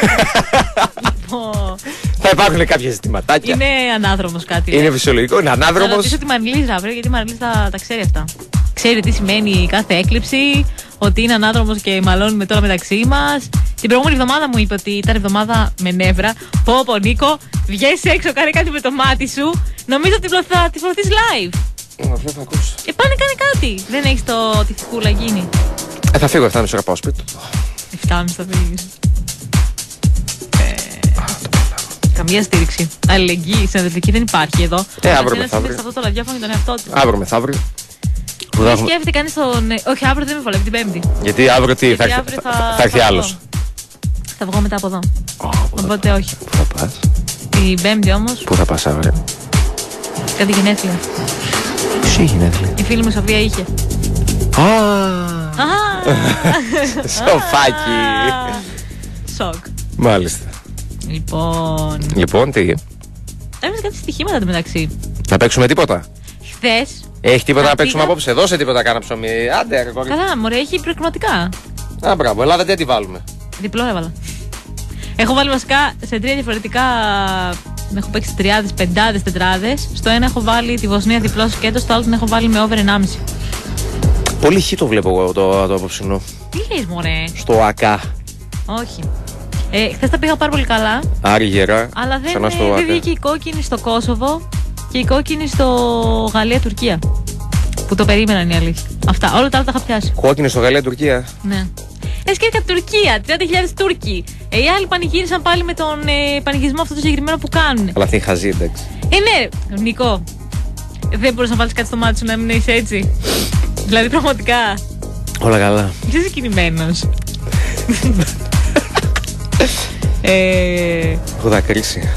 Θα υπάρχουν κάποια ζητηματάκια. Είναι ανάδρομος κάτι. Είναι φυσιολογικό, είναι Να ανάδρομος. ρωτήσω τη Μαριλίζα αύριο, γιατί η Μαριλίζα τα ξέρει αυτά. Ξέρει τι σημαίνει κάθε έκλειψη, ότι είναι ανάδρομος και μαλώνουμε τώρα μεταξύ μας. Την προηγούμενη εβδομάδα μου είπε ότι ήταν εβδομάδα με νεύρα. Πω, Νίκο, βγες έξω, κάνε κάτι με το μάτι σου. Νομίζω ότι θα τη προωθείς live. Αυτό θα ακούσω. Πάνε κάνε κάτι. Δεν έχεις τη θικούλα γίνει. Θα φύγω 7,5 ώρα πάω σπίτι. 7,5 θα φύγεις. Καμία στήριξη. Αλληλεγγύη, συναδελφική δεν υπάρχει εδώ. Αύριο Ένας μεθαύριο. είναι σε αυτό το ραδιόφωνο για τον εαυτό του. Αύριο μεθαύριο. Που θα Τι έχουμε- σκέφτεται κανείς τον. Όχι, αύριο δεν με βολεύει, την Πέμπτη. Γιατί αύριο τι, Γιατί θα έρθει- αύριο θα έρθει βγω. άλλος. Θα βγω μετά από εδώ. Πού Οπότε όχι. θα πας? Την Πέμπτη όμως, Πού θα πας αύριο? κάτι γενέθλια. Τι έγινε δηλαδή? Η φίλη μου Σοφία είχε. Σοφάκι. Σοκ. Μάλιστα. Λοιπόν. Λοιπόν, τι, Έμεινε κάτι στοιχήματα εντωμεταξύ. να παίξουμε τίποτα? Χθες. Έχει τίποτα Να να παίξουμε πήγα- απόψε? Δώσε τίποτα κάνα ψωμί. Άντε, ρε κορίτσι. Καλά, μωρέ, έχει προκριματικά. Α, μπράβο, Ελλάδα τι βάλουμε. Διπλό έβαλα. Έχω βάλει βασικά σε 3 διαφορετικά. Έχω παίξει τριάδες, πεντάδες, τετράδες. Στο ένα έχω βάλει τη Βοσνία διπλό σκέτο, στο άλλο την έχω βάλει με over 1,5. Πολύ χ το βλέπω εγώ το απόψινό. Τι λες, μωρέ. Στο ΑΚΑ. Όχι. Χθες τα πήγα πάρα πολύ καλά, Άρη γερά. αλλά ξανά στο δεν ΑΚΑ. βγήκε η κόκκινη στο Κόσοβο και η κόκκινη στο Γαλλία-Τουρκία. Που το περίμεναν οι αλήθεια. Αυτά. Όλα τα άλλα τα είχα πιάσει. Κόκκινη στο Γαλλία-Τουρκία. Ναι. Και από Τουρκία, 30.000 Τούρκοι. Οι άλλοι πανηγύρισαν πάλι με τον πανηγυρισμό αυτό το συγκεκριμένο που κάνουν. Αλλά αυτή είναι χαζή, εντάξει. Ναι, Νικό. Δεν μπορείς να βάλεις κάτι στο μάτι σου να μην είσαι έτσι. Δηλαδή, πραγματικά. Όλα καλά. Είσαι κινημένος. Έχω δακρύσει.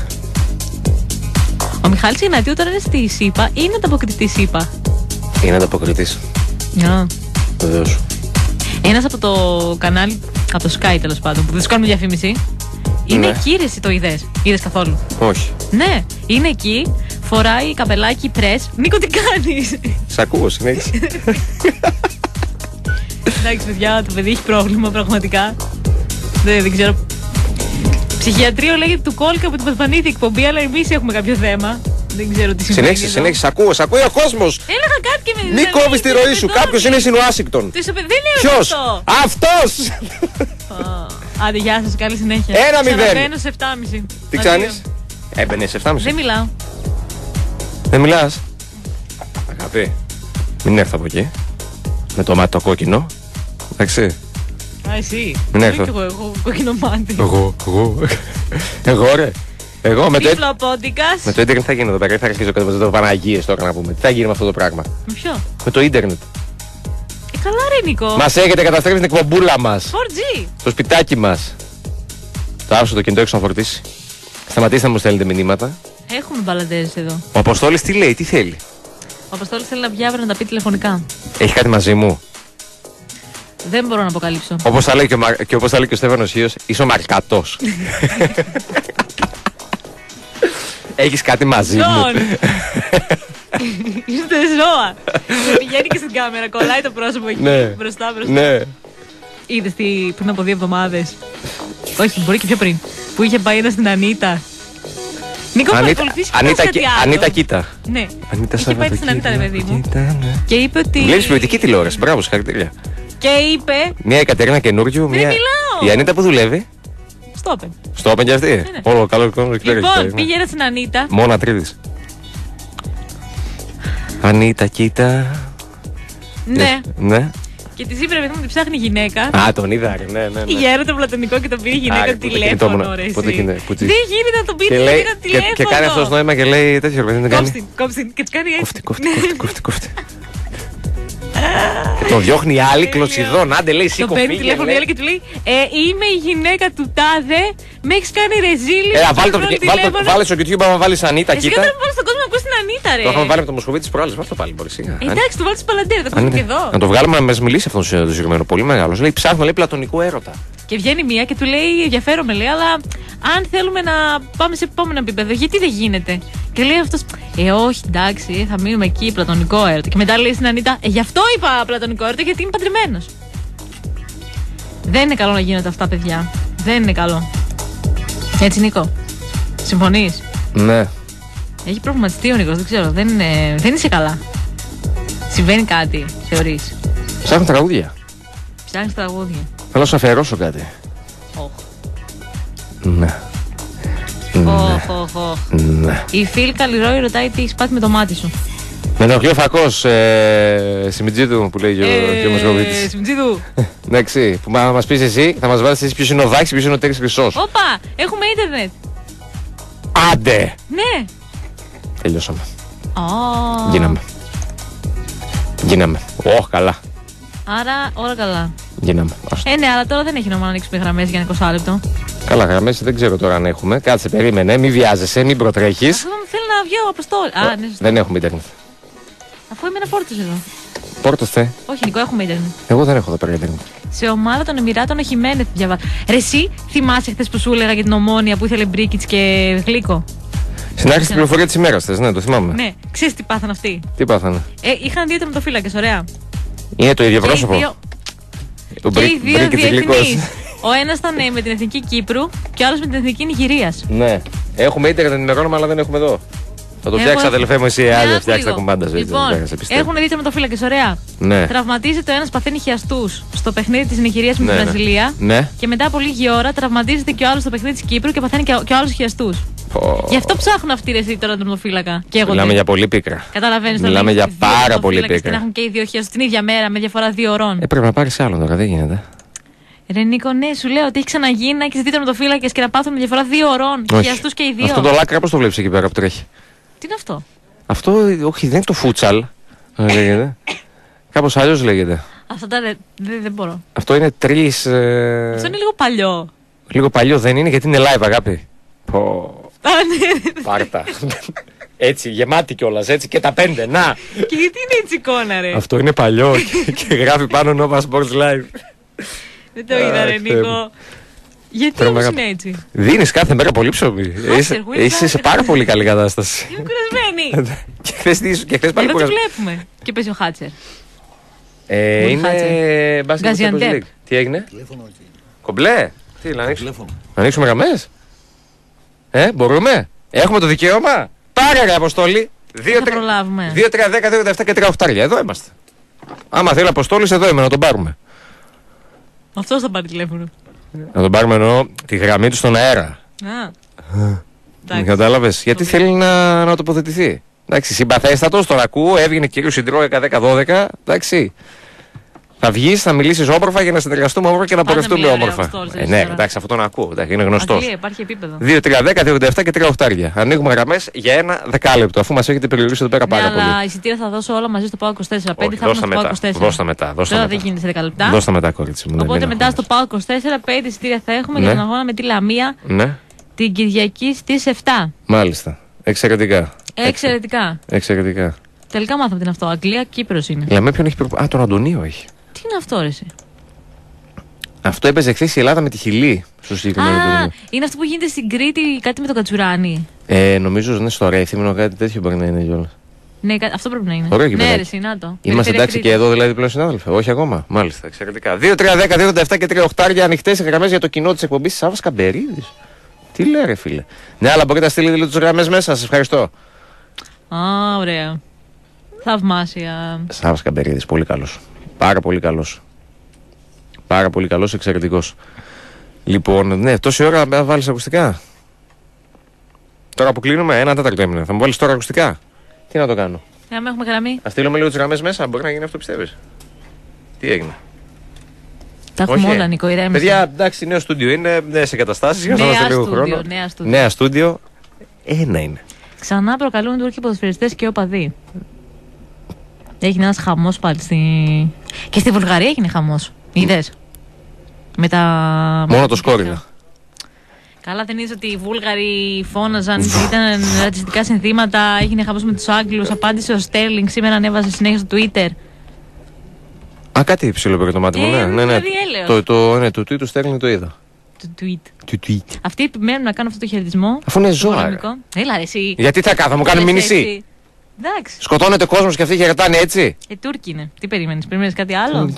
Ο Μιχάλης Ιγνατίου τώρα είναι στη ΣΥΠΑ ή είναι ανταποκριτή ΣΥΠΑ. Είναι ανταποκριτής. Βεβαίως. Ένας από το κανάλι, από το Sky τέλος πάντων, που δεν σου κάνουμε διαφήμιση. Είναι Ναι. εκεί, ρε, εσύ το είδες. Είδες καθόλου? Όχι. Ναι, είναι εκεί, φοράει καπελάκι πρες. Νίκο, τι κάνεις? Σ' ακούω, συνέχισε. Εντάξει, παιδιά, το παιδί έχει πρόβλημα πραγματικά. Δεν ξέρω. Ψυχιατρίο λέγεται του κόλκα που του παθανήθη η εκπομπή, αλλά εμείς έχουμε κάποιο θέμα. Δεν ξέρω τι συμβαίνει. Συνέχισε, εδώ. συνέχισε. Σ' ακούει ο κόσμος. Έλεγα κάτι και με. Μην κόβεις τη ροή σου. Κάποιος είναι στην Ουάσιγκτον. Δεν λέω Ποιος? αυτό. Αυτός! Άντε, γεια σας, καλή συνέχεια. 1-0. Ξαναμπαίνω σε 7,5. Τι κάνεις? Έμπαινε σε 7,5. Δεν μιλάω. Δεν μιλάς? Αγάπη, μην έρθω από εκεί. Με το μάτι το κόκκινο. Εντάξει. Α, εσύ. Μην έρθω. Εγώ έχω κόκκινο μάτι. Εγώ ρε. Εγώ με το Τυφλοπόντικας. με το ίντερνετ θα γίνει εδώ πέρα. Θα αρχίσω κάτι το Παναγίες τώρα να πούμε. Τι θα γίνει με αυτό το πράγμα? Με ποιο? Με το ίντερνετ. Καλά ρε Νικό. Μας έχετε καταστρέψει την εκπομπούλα μας. 4G. Το σπιτάκι μας. Το άφησα το κινητό έξω να φορτίσει. Σταματήστε να μου στέλνετε μηνύματα. Έχουμε μπαλαντέρες εδώ. Ο Αποστόλης τι λέει, τι θέλει? Ο Αποστόλης θέλει να βγει αύριο να τα πει τηλεφωνικά. Έχει κάτι μαζί μου? Δεν μπορώ να αποκαλύψω. Όπως θα λέει και όπως θα λέει και ο Στέφανος Χίος, είσαι ο Μαρκάτος. Έχεις κάτι μαζί μου? Είστε ζώα. Πηγαίνει και στην κάμερα, κολλάει το πρόσωπο εκεί μπροστά. Ναι. Είδες τι πριν από 2 εβδομάδες? Όχι, μπορεί και πιο πριν. Που είχε πάει ένα στην Ανίτα. Νίκο, παρακολουθείς κάτι άλλο? Ανίτα, κοίτα. Ναι, Ανίτα, είχε πάει στην Ανίτα, ρε παιδί μου. Ναι. Και είπε ότι. Βλέπεις ποιοτική τηλεόραση, μπράβο, συγχαρητήρια. Και είπε. Μια Εκατερίνα καινούργιου, μια. μιλάω. Η Ανίτα που δουλεύει. Στο Open. Στο Open κι αυτή. Ναι. Όλο καλό κόσμο. Λοιπόν, πήγαινε στην Ανίτα. Μόνα Τρίτης. Ανίτα, κοίτα. Ναι. Ναι. Και τη είπε, ρε παιδί μου, ότι ψάχνει γυναίκα. Α, τον είδα, ναι. Γέρα το πλατωνικό και τον πήρε γυναίκα τηλέφωνο, ρε. Πότε Δεν γίνεται, γίνεται να τον πήρε γυναίκα τηλέφωνο. Και κάνει αυτό νόημα και λέει τέτοιο, ρε παιδί μου, δεν κάνει. Κόψτην. Και τη κάνει έτσι. Κόφτη. Το διώχνει η άλλη κλωτσιδών. Άντε λέει Το σήκω παίρνει φύγε. τηλέφωνο η άλλη και του λέει είμαι η γυναίκα του τάδε, με έχεις κάνει ρεζίλη. Βάλε στο YouTube άμα βάλεις Ανίτα, Εσύ κοίτα. κάτω να βάλεις στον κόσμο να ακούσει την Ανίτα, ρε. Το είχαμε βάλει με το Μοσχοβίτη της προάλλης. Βάλε το πάλι, μπορεί σιγά. Εντάξει, το βάλεις στην παλαντέρα, το έχουμε και εδώ. Να το βγάλουμε να μας μιλήσει αυτόν το συγκεκριμένο. Πολύ μεγάλο. Λέει ψάχνω, λέει πλατωνικό έρωτα. Και βγαίνει μία και του λέει ενδιαφέρομαι, λέει, αλλά αν θέλουμε να πάμε σε επόμενο επίπεδο, γιατί δεν γίνεται? Και λέει αυτός, όχι, εντάξει, θα μείνουμε εκεί, πλατωνικό έρωτα. Και μετά λέει στην Ανίτα, γι' αυτό είπα πλατωνικό έρωτα, γιατί είμαι παντρεμένος. Δεν είναι καλό να γίνονται αυτά, παιδιά. Δεν είναι καλό. Έτσι, Νίκο. Συμφωνείς? Ναι. Έχει προβληματιστεί ο Νίκος, δεν ξέρω. Δεν είσαι καλά. Συμβαίνει κάτι, θεωρείς? Ψάχνω τραγούδια. Ψάχνεις τραγούδια. Θέλω να σου αφιερώσω κάτι. Οχ. Ναι. Ναι. Η Φιλ Καλλιρόη ρωτάει τι έχει πάθει με το μάτι σου. Με ενοχλεί ο φακός Σιμιτζίδου που λέει και ο Μοσχοβίτης. Σιμιτζίδου. Εντάξει, που μας πεις εσύ, θα μας βάλεις εσύ ποιος είναι ο Δάκης, ποιος είναι ο Τέρης Χρυσός. Όπα, έχουμε ίντερνετ. Άντε! Ναι. Τελειώσαμε. Oh. Γίναμε. Καλά. Άρα όλα καλά. Γίναμε. Ναι, αλλά τώρα δεν έχει νόημα να ανοίξουμε γραμμές για 20 λεπτό. Καλά, γραμμές δεν ξέρω τώρα αν έχουμε. Κάτσε, περίμενε, μην βιάζεσαι, μην προτρέχεις. Αυτό μου θέλει να βγει ο Αποστόλη. Ναι, δεν έχουμε ίντερνετ. Αφού είμαι ένα πόρτος εδώ. Πόρτος θε. Όχι, Νικό, έχουμε ίντερνετ. Εγώ δεν έχω εδώ πέρα ίντερνετ. Σε ομάδα των Εμιράτων ο Χιμένεθ διαβάζει. Ρε, εσύ θυμάσαι χθες που σου έλεγα για την Ομόνια που ήθελε Μπρίκιτς και Γλύκο? Στην άρχη στην πληροφορία της ημέρας θες, ναι, το θυμάμαι. Ναι, ξέρεις τι πάθαν αυτοί? Τι πάθανε? Είχαν 2 τερματοφύλακες, ωραία. Είναι το ίδιο πρόσωπο. Και οι δύο διεθνείς. Ο ένας ήταν με την Εθνική Κύπρου και ο άλλος με την Εθνική Νιγηρίας. Ναι. Έχουμε ίντερνετ, ενημερώνουμε, αλλά δεν έχουμε εδώ. Θα το φτιάξει, αδελφέ μου, εσύ άλλη φτιάξει τα κουμπάντα σου. Λοιπόν, έχουν 2 τερματοφύλακες, ωραία. Ναι. Τραυματίζεται ο ένας, παθαίνει χιαστούς στο παιχνίδι της Νιγηρίας με την Βραζιλία. Ναι. Και μετά από λίγη ώρα τραυματίζεται και ο άλλος στο παιχνίδι της Κύπρου και παθαίνει και ο άλλος χιαστούς. Γι' αυτό ψάχνουν αυτοί ρε τώρα τον τερματοφύλακα. Μιλάμε για πολύ πίκρα. Καταλαβαίνεις? Μιλάμε για πάρα πολύ πίκρα. Και να έχουν και οι δύο χιαστούς την ίδια μέρα με διαφορά 2 ωρών. Πρέπει να πάρεις άλλο τώρα, δεν γίνεται. Ρε Νίκο, ναι, σου λέω ότι έχει ξαναγίνει να έχεις 2 τερματοφύλακες και να πάθουν με διαφορά 2 ωρών. Χιαστούς και οι δύο. Αυτό το λάκρα πώς το βλέπεις εκεί πέρα που τρέχει? Τι είναι αυτό? Αυτό, όχι, δεν είναι το φούτσαλ. Λέγεται. Κάπως αλλιώς λέγεται. Αυτό δεν μπορώ. Αυτό είναι 3. Αυτό είναι λίγο παλιό. Λίγο παλιό δεν είναι, γιατί είναι live, αγάπη. Πάρτα. Έτσι, γεμάτη κιόλας, έτσι και τα 5, να. Και γιατί είναι έτσι εικόνα, ρε? Αυτό είναι παλιό και γράφει πάνω Nova Sports Live. Δεν το είδα, ρε Νίκο. Γιατί όμως είναι έτσι? Δίνεις κάθε μέρα πολύ ψωμί. Είσαι σε πάρα πολύ καλή κατάσταση. Είμαι κουρασμένη. Και χθες πάλι εδώ τι βλέπουμε. Και παίζει ο Χάτσερ. Είναι μπάσκετ. Τι έγινε? Κομπλέ. Τι, να ανοίξουμε γραμμές? Μπορούμε? Έχουμε το δικαίωμα? Πάρε ρε Αποστόλη. 2-3-10-2-7 και 3-8. Εδώ είμαστε. Άμα θέλει Αποστόλης, εδώ είμαι να τον πάρουμε. Αυτός θα πάρει τηλέφωνο. Να τον πάρουμε εννοώ τη γραμμή του στον αέρα. Εντάξει. Κατάλαβες. Γιατί θέλει να τοποθετηθεί. Εντάξει, συμπαθέστατος, τον ακούω, έβγαινε κύριο Συντρόικα 10-12. Εντάξει. Θα βγεις, θα μιλήσεις όμορφα για να συνεργαστούμε όμορφα και να πορευτούμε όμορφα. Ναι, εντάξει, αυτό τον ακούω. Εντάξει, είναι γνωστός. Αγγλία, υπάρχει επίπεδο. 2-3-10-2-87 και 3 οχτάρια. Ανοίγουμε γραμμές για ένα δεκάλεπτο, αφού μας έχετε περιορίσει εδώ πέρα πάρα πολύ. Αλλά εισιτήρια θα δώσω όλα μαζί στο ΠΑΟ 24. 5 θα δώστα στο ΠΑΟ 24. Δώστα μετά. Τώρα δεν γίνεται σε 10 λεπτά. Δώστα μετά, κορίτσι μου. Οπότε μετά στο ΠΑΟ 24 5 εισιτήρια θα έχουμε για τον αγώνα με τη Λαμία την Κυριακή στις 7. Μάλιστα. Εξαιρετικά. Εξαιρετικά. Τελικά μάθαμε τι είναι αυτό. Αγγλία, Κύπρος είναι. Λαμία ποιον έχει Α, τον Αντωνίο έχει. Τι είναι αυτό, ρε εσύ? Αυτό έπαιζε χθες η Ελλάδα με τη Χιλή στο συγκεκριμένο τουρνουά. Είναι αυτό που γίνεται στην Κρήτη, κάτι με το Κατσουράνι. Νομίζω είναι στο Ρέθυμνο, κάτι τέτοιο μπορεί να είναι κιόλας. Ναι, αυτό πρέπει να είναι. Ωραίο ναι, κυπέδο. Ρε, συνάτο. Είμαστε εντάξει και εδώ δηλαδή πλέον συνάδελφε. Όχι ακόμα. Μάλιστα, εξαιρετικά. 2-3-10-2-87 και 3 οχτάρια ανοιχτές γραμμές για το κοινό της εκπομπής. Σάββας Καμπερίδης. Τι λέει, ρε φίλε. Ναι, αλλά μπορείτε να στείλετε λίγο τις γραμμές μέσα. Σας ευχαριστώ. Ωραία. Θαυμάσια. Σάββας Καμπερίδης, πολύ καλός. Πάρα πολύ καλός. Πάρα πολύ καλός, εξαιρετικός. Λοιπόν, ναι, τόση ώρα να βάλεις ακουστικά. Τώρα που κλείνουμε, 1/4 έμεινε. Θα μου βάλεις τώρα ακουστικά. Τι να το κάνω. Να έχουμε γραμμή. Να στείλουμε λίγο τις γραμμές μέσα, μπορεί να γίνει αυτό, πιστεύεις? Τι έγινε? Τα έχουμε όλα, Νίκο, ηρέμησε. Παιδιά, εντάξει, νέο στούντιο είναι, νέες εγκαταστάσεις. Νέα στούντιο. Ένα είναι. Ξανά προκαλούν Τούρκοι ποδοσφαιριστές και οπαδοί. Έγινε ένας χαμός πάλι και στη Βουλγαρία έγινε χαμός. Είδες? Μόνο το σκόρ είδα. Καλά, δεν είδες ότι οι Βούλγαροι φώναζαν, ήταν ρατσιστικά συνθήματα, έγινε χαμός με τους Άγγλους, απάντησε ο Στέρλινγκ, σήμερα ανέβασε συνέχεια στο Twitter. Κάτι ψηλό πήρε το μάτι μου, ναι. Δηλαδή Το tweet του Στέρλινγκ το είδα. Το tweet. Αυτοί επιμένουν να κάνουν αυτό το χαιρετισμό. Αφού είναι ζώα. Έλα, εσύ. Γιατί θα μου κάνουν μήνυση. Εντάξει. Σκοτώνεται κόσμος και αυτοί χαιρετάνε έτσι. Τούρκοι είναι. Τι περιμένεις κάτι άλλο?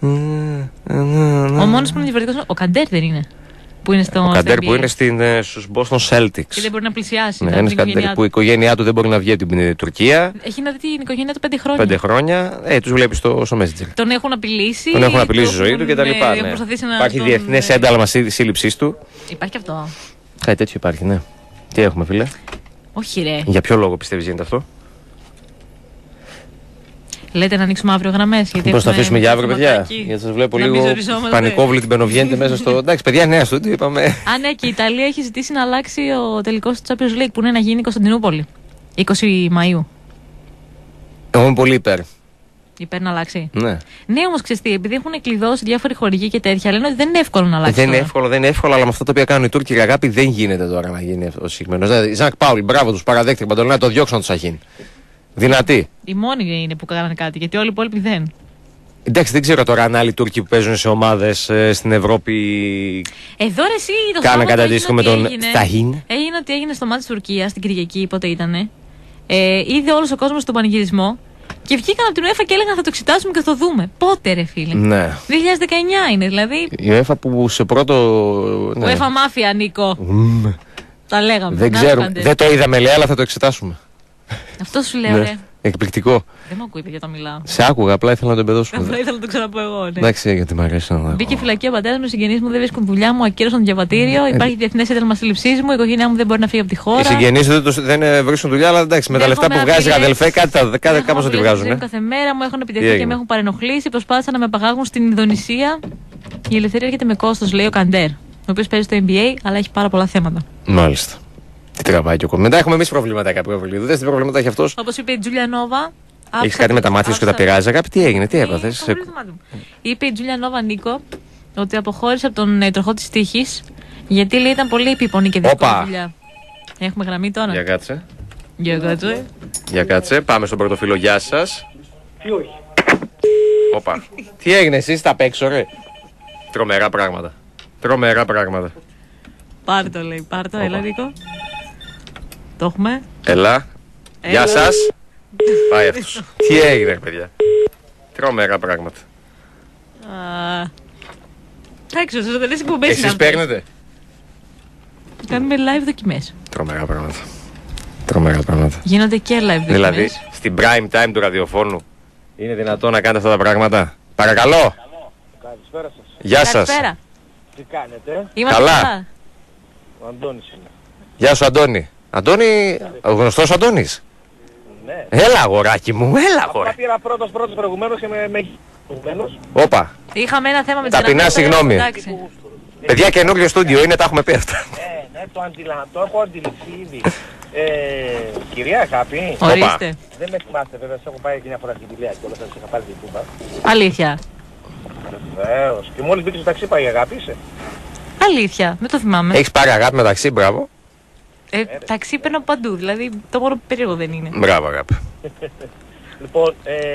Ο μόνος που είναι διαφορετικός, ο Καντέρ δεν είναι? Που είναι ο Καντέρ που είναι στους Boston Celtics. Και δεν μπορεί να πλησιάσει. Ναι, ένας Καντέρ που η οικογένειά του δεν μπορεί να βγει από την Τουρκία. Έχει να δει την οικογένειά του 5 χρόνια. 5 χρόνια. Τους βλέπει στο Messenger. Τον έχουν απειλήσει. Τον έχουν απειλήσει στη ζωή του κτλ. Υπάρχει διεθνές ένταλμα σύλληψής του. Υπάρχει αυτό. Κάτι τέτοιο υπάρχει, ναι. Τι έχουμε, φίλε? Όχι, ρε. Για ποιο λόγο πιστεύεις γίνεται αυτό? Λέτε να ανοίξουμε αύριο γραμμές? Πώς θα αφήσουμε για αύριο, παιδιά? Γιατί σας βλέπω λίγο πανικόβλητη μπαινοβγαίνετε μέσα στο. Εντάξει, παιδιά, νέα στούντιο είπαμε. Ναι, και η Ιταλία έχει ζητήσει να αλλάξει ο τελικός του Champions League που είναι να γίνει Κωνσταντινούπολη. 20 Μαΐου. Εγώ είμαι πολύ υπέρ. Υπέρ να αλλάξει. Ναι. Ναι, όμως ξέρεις τι, επειδή έχουν κλειδώσει διάφοροι χορηγοί και τέτοια, λένε ότι δεν είναι εύκολο να αλλάξει. Δεν είναι εύκολο, αλλά με αυτά τα οποία κάνουν οι Τούρκοι, η αγάπη δεν γίνεται τώρα να γίνει αυτό το συγκεκριμένο. Ζακ Πάουλ, μπράβο του, παραδέχτηκε παντελώ να το διώξουν του Σαχίν. Δυνατή. Οι μόνοι είναι που κάνανε κάτι, γιατί όλοι οι υπόλοιποι δεν. Εντάξει, δεν ξέρω τώρα αν άλλοι Τούρκοι που παίζουν σε ομάδες στην Ευρώπη. Εδώ ρε, εσύ το Κάνα κάτι αντίστοιχο με τον Σταχίν. Έγινε ότι έγινε στο μάτι της Τουρκίας την Κυριακή, πότε ήτανε. Είδε όλος ο κόσμος τον πανηγυρισμό και βγήκαν από την UEFA και έλεγαν θα το εξετάσουμε και θα το δούμε. Πότε, ρε φίλε? Ναι. 2019 είναι, δηλαδή. Η UEFA που σε πρώτο. Ναι. UEFA μάφια, Νίκο. Τα λέγαμε. Δεν ξέρω. Δεν το είδαμε, λέει, αλλά θα το εξετάσουμε. Αυτό σου λέω, ρε. Εκπληκτικό. Δεν μου ακούει, παιδιά, το μιλάω. Σε άκουγα, απλά ήθελα να το εμπεδώσουμε. Απλά ήθελα να το ξαναπώ εγώ, ναι. Εντάξει, γιατί μ' αρέσει να δω. Μπήκε φυλακή ο πατέρας μου, οι συγγενείς μου δεν βρίσκουν δουλειά μου, ακύρωσαν το διαβατήριο. Υπάρχει διεθνές ένταλμα σύλληψής μου, η οικογένειά μου δεν μπορεί να φύγει από τη χώρα. Οι συγγενείς δεν βρίσκουν δουλειά, αλλά εντάξει, με τα λεφτά που βγάζει η αδελφέ, κάπως θα τη βγάζουν. Κάθε μέρα μου έχουν επιτεθεί και με έχουν παρενοχλήσει. Προσπάθησαν να με απαγάγουν στην Ινδονησία. Η ελευθερία έρχεται με κόστος, λέει ο Καντέρ, ο οποίος παίζει στο NBA, αλλά έχει πάρα πολλά θέματα. Μάλιστα. Τι τραβάει και ο κόμμα. Μετά έχουμε εμείς προβλήματα κάποια προβλήματα. Δεν τι προβλήματα έχει αυτός. Όπως είπε η Τζούλια Νόβα. Έχεις κάτι με τα μάτια σου και τα πειράζει, αγάπη, τι έγινε, τι έπαθες? Είπε η Τζούλια Νόβα, Νίκο, ότι αποχώρησε από τον τροχό της τύχης γιατί λέει ήταν πολύ επίπονη και δύσκολη δουλειά. Έχουμε γραμμή τώρα. Για κάτσε. Για κάτσε, πάμε στον πρώτο φίλο, γεια σας. Τι όχι. Όπα. Τι έγινε, εσείς τα παίξω, ρε? Τρομερά πράγματα. Πάρ' το, λέει, πάρ' το, έλα, Νίκο. Το έχουμε. Έλα. Γεια σας. Πάει αυτός. Τι έγινε, παιδιά? Τρομερά πράγματα. Εντάξει, όσο δεν λες εκπομπές. Εσείς παίρνετε? Κάνουμε live δοκιμές. Τρομερά πράγματα. Γίνονται και live δοκιμές. Δηλαδή, στην prime time του ραδιοφώνου είναι δυνατόν να κάνετε αυτά τα πράγματα? Παρακαλώ. Καλησπέρα σας. Γεια σας. Τι κάνετε? Είμαστε Καλά. καλά. Ο Αντώνης είναι. Γεια σου, Αντώνη. Αντώνη, ο γνωστός Αντώνης. Ναι. Έλα, αγοράκι μου, έλα, Απλά αγοράκι. πήρα πρώτος προηγουμένως και με προηγουμένως. Όπα. Είχαμε ένα θέμα με τις Ταπεινά γραμμές, συγγνώμη. εντάξει. Παιδιά, καινούριο στούντιο είναι, τα έχουμε πει αυτά. Ναι, το έχω αντιληφθεί ήδη. Κυρία Αγάπη, Ορίστε. δεν με θυμάστε βέβαια, σας έχω πάει και μια φορά στην Κιλία και όλα σας είχα πάρει την Κούβα. Αλήθεια. Βεβαίως. Και μόλις μπήκε στο ταξί πάει η Αγάπη είσαι. Αλήθεια. Δεν το θυμάμαι. Έχεις πάρει αγάπη μεταξύ, μπράβο. Ταξί παίρνω παντού. Δηλαδή το μόνο περίεργο δεν είναι. Μπράβο, αγάπη. Λοιπόν,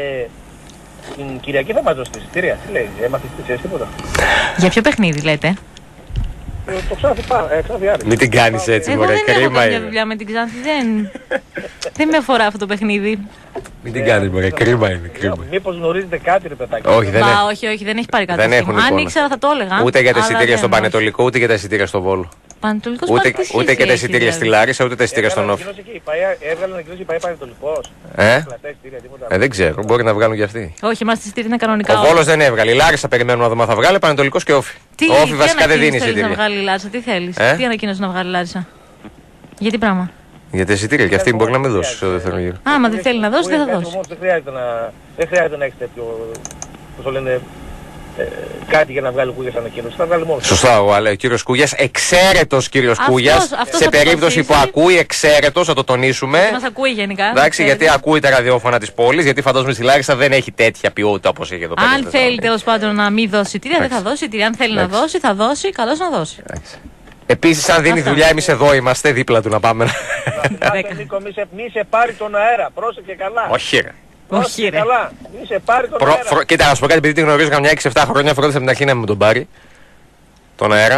την Κυριακή θα μας δώσει τη εισιτήρια. Τι λέει, έμαθες τι ξέρεις τίποτα. Για ποιο παιχνίδι λέτε? Το Ξάνθη Μην την κάνεις έτσι, Εγώ μωρέ, δεν έχω κρίμα καμιά είναι. δουλειά με την Ξάνθη. Δεν με αφορά αυτό το παιχνίδι. Μην την κάνεις, μωρέ, κρίμα είναι, κρίμα. Μήπως γνωρίζετε κάτι ρε παιδάκι. Όχι, δεν Μα είναι. όχι, δεν έχει πάρει κάτι. Δεν στο έχουν στίγμα. Αν εικόνα. ήξερα θα το έλεγα. Ούτε για τα αλλά εισιτήρια δεν στον έχω. Πανετολικό, ούτε για τα εισιτήρια στο Βόλο. Πανετολικός Ούτε πάλι τι και σχέση τα έχει, εισιτήρια στη δηλαδή? Λάρισα, ούτε τα εισιτήρια στον Όφη. Έβγαλε ανακοίνωση η ΠαΕ Πανετολικός. Πλατά εισιτήρια, τίποτα. Δεν ξέρω, μπορεί να βγάλουν κι αυτοί. Όχι, είμαστε εισιτήρια είναι κανονικά. Ο Βόλος δεν έβγαλε. Η Λάρισα περιμένουμε να δούμε αν θα βγάλει, Πανετολικός και Όφη. Τι, Ο Όφη τι βασικά δεν δίνει ανακοίνωση θέλεις να εισιτήρια. βγάλει η Λάρισα, τι θέλεις? Ε? Τι ανακοίνωση να βγάλει η Λάρισα? Για τι πράγμα? Για τα εισιτήρια και αυτή μπορεί να μην δώσει στο δεύτερο γύρο. Άμα δεν θέλει να δώσει, δεν θα δώσει. Δεν χρειάζεται να έχει τέτοιο, πώς το λένε, κάτι για να βγάλει ο Κούγιας ανακοίνωση. Θα βγάλει μόνο. Σωστά, αλλά ο κύριος Κούγιας, εξαίρετος κύριος Αυτός- Κούγιας, αυτός σε θα περίπτωση που αποφασίσει. ακούει εξαίρετος, θα το τονίσουμε. Μας ακούει γενικά. Εντάξει, ξέρετε. γιατί ακούει τα ραδιόφωνα της πόλης, γιατί φαντάζομαι στη Λάρισα δεν έχει τέτοια ποιότητα όπως έχει εδώ πέρα. Αν στη θέλει Θεσσαλονίκη. τέλος πάντων να μην δώσει εισιτήρια, δεν θα Εντάξει. δώσει εισιτήρια. Αν θέλει να Εντάξει. δώσει, θα δώσει. Καλώς να δώσει. Επίσης, αν δίνει Αυτά. δουλειά, εμείς εδώ είμαστε, δίπλα του να πάμε. Θυμάστε, Νίκο, μη σε πάρει τον αέρα. Πρόσεχε καλά. Όχι, ρε. Όχι, ρε. Καλά. Μη σε πάρει τον αέρα. Κοίτα, να σου πω κάτι, επειδή την γνωρίζω καμιά 6-7 χρόνια, φρόντισα από την αρχή να μου τον πάρει. Τον αέρα.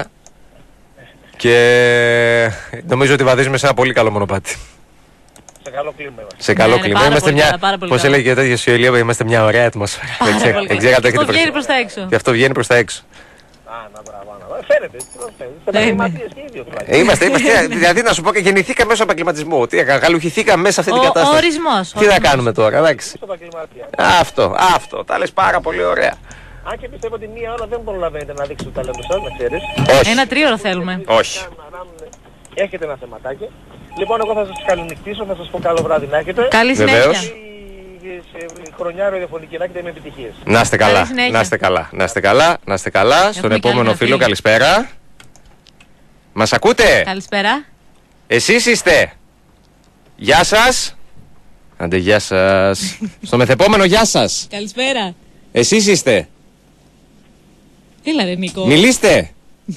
Και νομίζω ότι βαδίζουμε σε ένα πολύ καλό μονοπάτι. Σε καλό κλίμα είμαστε. Σε καλό Ναι, κλίμα. πάρα Είμαστε πολύ μια. καλά, πάρα πολύ Πώς καλά. έλεγε και ο τέτοιος η Ελία, είμαστε μια ωραία ατμόσφαιρα. Πάρα Δεν ξέρω πολύ δεν καλά. ξέρω αν το έχετε Αυτό βγαίνει προσέξει. προς τα έξω. Και αυτό βγαίνει προς τα έξω. Μπράβο. Φαίνεται. Είστε επαγγελματίες και ίδιο τουλάχιστον. Είμαστε, δηλαδή να σου πω και γεννηθήκαμε μέσω επαγγελματισμού. Τι γαλουχηθήκαμε μέσα σε αυτή την Ο κατάσταση. ορισμός. Τι θα κάνουμε τώρα, εντάξει. Είστε επαγγελματία. Αυτό. Τα λες πάρα πολύ ωραία. Αν και πιστεύω ότι μία ώρα δεν προλαβαίνετε να δείξετε το ταλέντο σας, να ξέρεις. Όχι. Ένα τρίωρο θέλουμε. Όχι. Έχετε ένα θεματάκι. Λοιπόν, εγώ θα σας καληνυχτήσω, θα σας πω καλό βράδυ να έχετε. Καλή Βεβαίως. συνέχεια. Σε χρονιά ραδιοφωνική να έχετε με επιτυχίες. Να είστε Καλή καλά. συνέχεια. Να είστε καλά. Να είστε καλά. Να είστε καλά. Στον Έχουμε και επόμενο άλλη φίλο, γραφή. καλησπέρα. Μας ακούτε? Καλησπέρα. Εσείς είστε? Γεια σας. Άντε, γεια σας. Στο μεθεπόμενο, γεια σας. Καλησπέρα. Εσείς είστε? Έλα ρε Νίκο. Μιλήστε.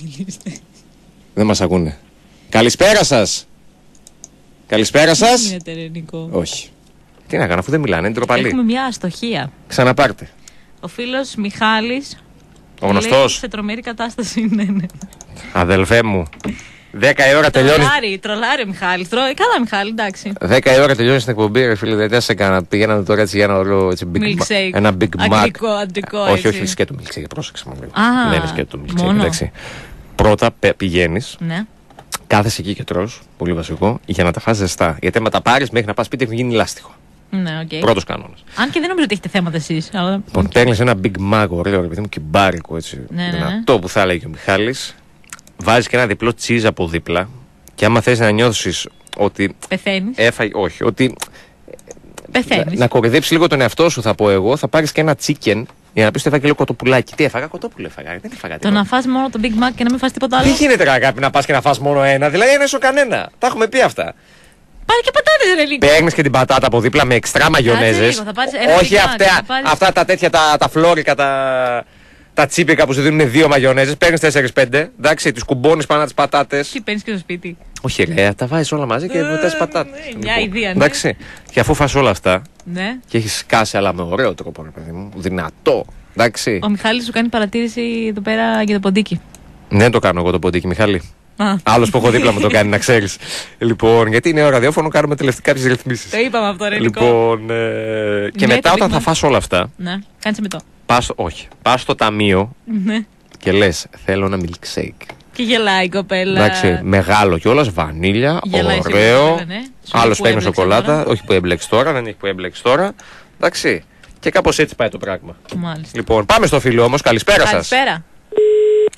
Δεν μας ακούνε. Καλησπέρα σας. Καλησπέρα σας. γίνεται ρε Νίκο? Όχι. Τι να κάνω, αφού δεν μιλάνε, είναι ντροπαλή. Έχουμε μια αστοχία. Ξαναπάρτε. Ο φίλος Μιχάλης Ο γνωστός. λέει σε τρομερή κατάσταση. Ναι. Αδελφέ μου. 10 η ώρα τελειώνει. Τρολάρει ο Μιχάλης. Καλά Μιχάλη, εντάξει. 10 η ώρα τελειώνει στην εκπομπή, ρε φίλε. Δεν σε έκανα. Πηγαίναμε τώρα έτσι για ένα ωραίο έτσι, Milkshake. ένα Big Mac. Αντρικό, Όχι, έτσι. όχι, σκέτο milkshake. Πρόσεξε μου. Α, Δεν είναι σκέτο milkshake. μόνο. Εντάξει. Πρώτα πηγαίνει, Ναι. κάθεσαι εκεί και τρως, πολύ βασικό, για να τα φας ζεστά. Γιατί άμα τα πάρεις μέχρι να πας σπίτι έχουν γίνει λάστιχο. Ναι, οκ. Πρώτος κανόνας. Αν και δεν νομίζω ότι έχετε θέματα εσείς. Αλλά... Λοιπόν, παίρνεις ένα Big Mac, ωραίο, ρε παιδί μου, κυμπάρικο έτσι. Ναι. Δυνατό που θα έλεγε ο Μιχάλης. Βάζεις και ένα διπλό τσίζ από δίπλα. Και άμα θες να νιώσεις ότι Πεθαίνεις. έφαγε, όχι, ότι Πεθαίνεις. να κορυδέψεις λίγο τον εαυτό σου, θα πω εγώ, θα πάρεις και ένα chicken για να πεις ότι έφαγε λίγο κοτοπουλάκι. Τι έφαγα, κοτόπουλο έφαγα, δεν έφαγα Το τίποτα. να φας μόνο το Big Mac και να μην φας τίποτα άλλο. Δεν γίνεται ρε αγάπη να πας και να φας μόνο ένα, δηλαδή ένα ίσο κανένα. Τα έχουμε πει αυτά. Πάρε και πατάτες ρε Νίκο. Παίρνεις και την πατάτα από δίπλα με εξτρά μαγιονέζες. λίγο, θα πάρεις ένα Όχι Big Mac, αυτά, θα πάρεις- αυτά τα τέτοια τα φλόρικα, τα τσίπικα που σου δίνουν 2 μαγιονέζες. Παίρνεις 4-5, εντάξει, τις κουμπώνεις πάνω τις πατάτες. Τι παίρνεις και στο σπίτι. Όχι ρε, τα βάζεις όλα μαζί και μετά τις πατάτες. ναι, μια ιδέα, ναι. Εντάξει, και αφού φας όλα αυτά Ναι. και έχεις σκάσει αλλά με ωραίο τρόπο, ρε παιδί μου, δυνατό, εντάξει. Ο Μιχάλης σου κάνει παρατήρηση εδώ πέρα για το ποντίκι. Δεν το κάνω εγώ το ποντίκι, Μιχάλη. Α, Άλλος που έχω δίπλα μου το κάνει, να ξέρεις. Λοιπόν, γιατί είναι ο ραδιόφωνο, κάνουμε κάποιες ρυθμίσεις. το είπαμε αυτό ρε Νίκο. Λοιπόν, και Ναι, μετά το όταν Big θα Mac. φας όλα αυτά, Ναι, κάνεις με το. πας στο ταμείο Ναι. και λες, θέλω ένα milkshake. Και γελάει η κοπέλα. Εντάξει, μεγάλο κιόλας, βανίλια, Γελάει σίγουρα, ωραίο. βέβαια, ναι. Σου Άλλος που παίρνει έμπλεξε σοκολάτα, τώρα. όχι που έμπλεξε τώρα, δεν έχει που έμπλεξε τώρα. Εντάξει, και κάπως έτσι πάει το πράγμα. Μάλιστα. Λοιπόν, πάμε στο φίλο όμως, καλησπέρα σας. Καλησπέρα.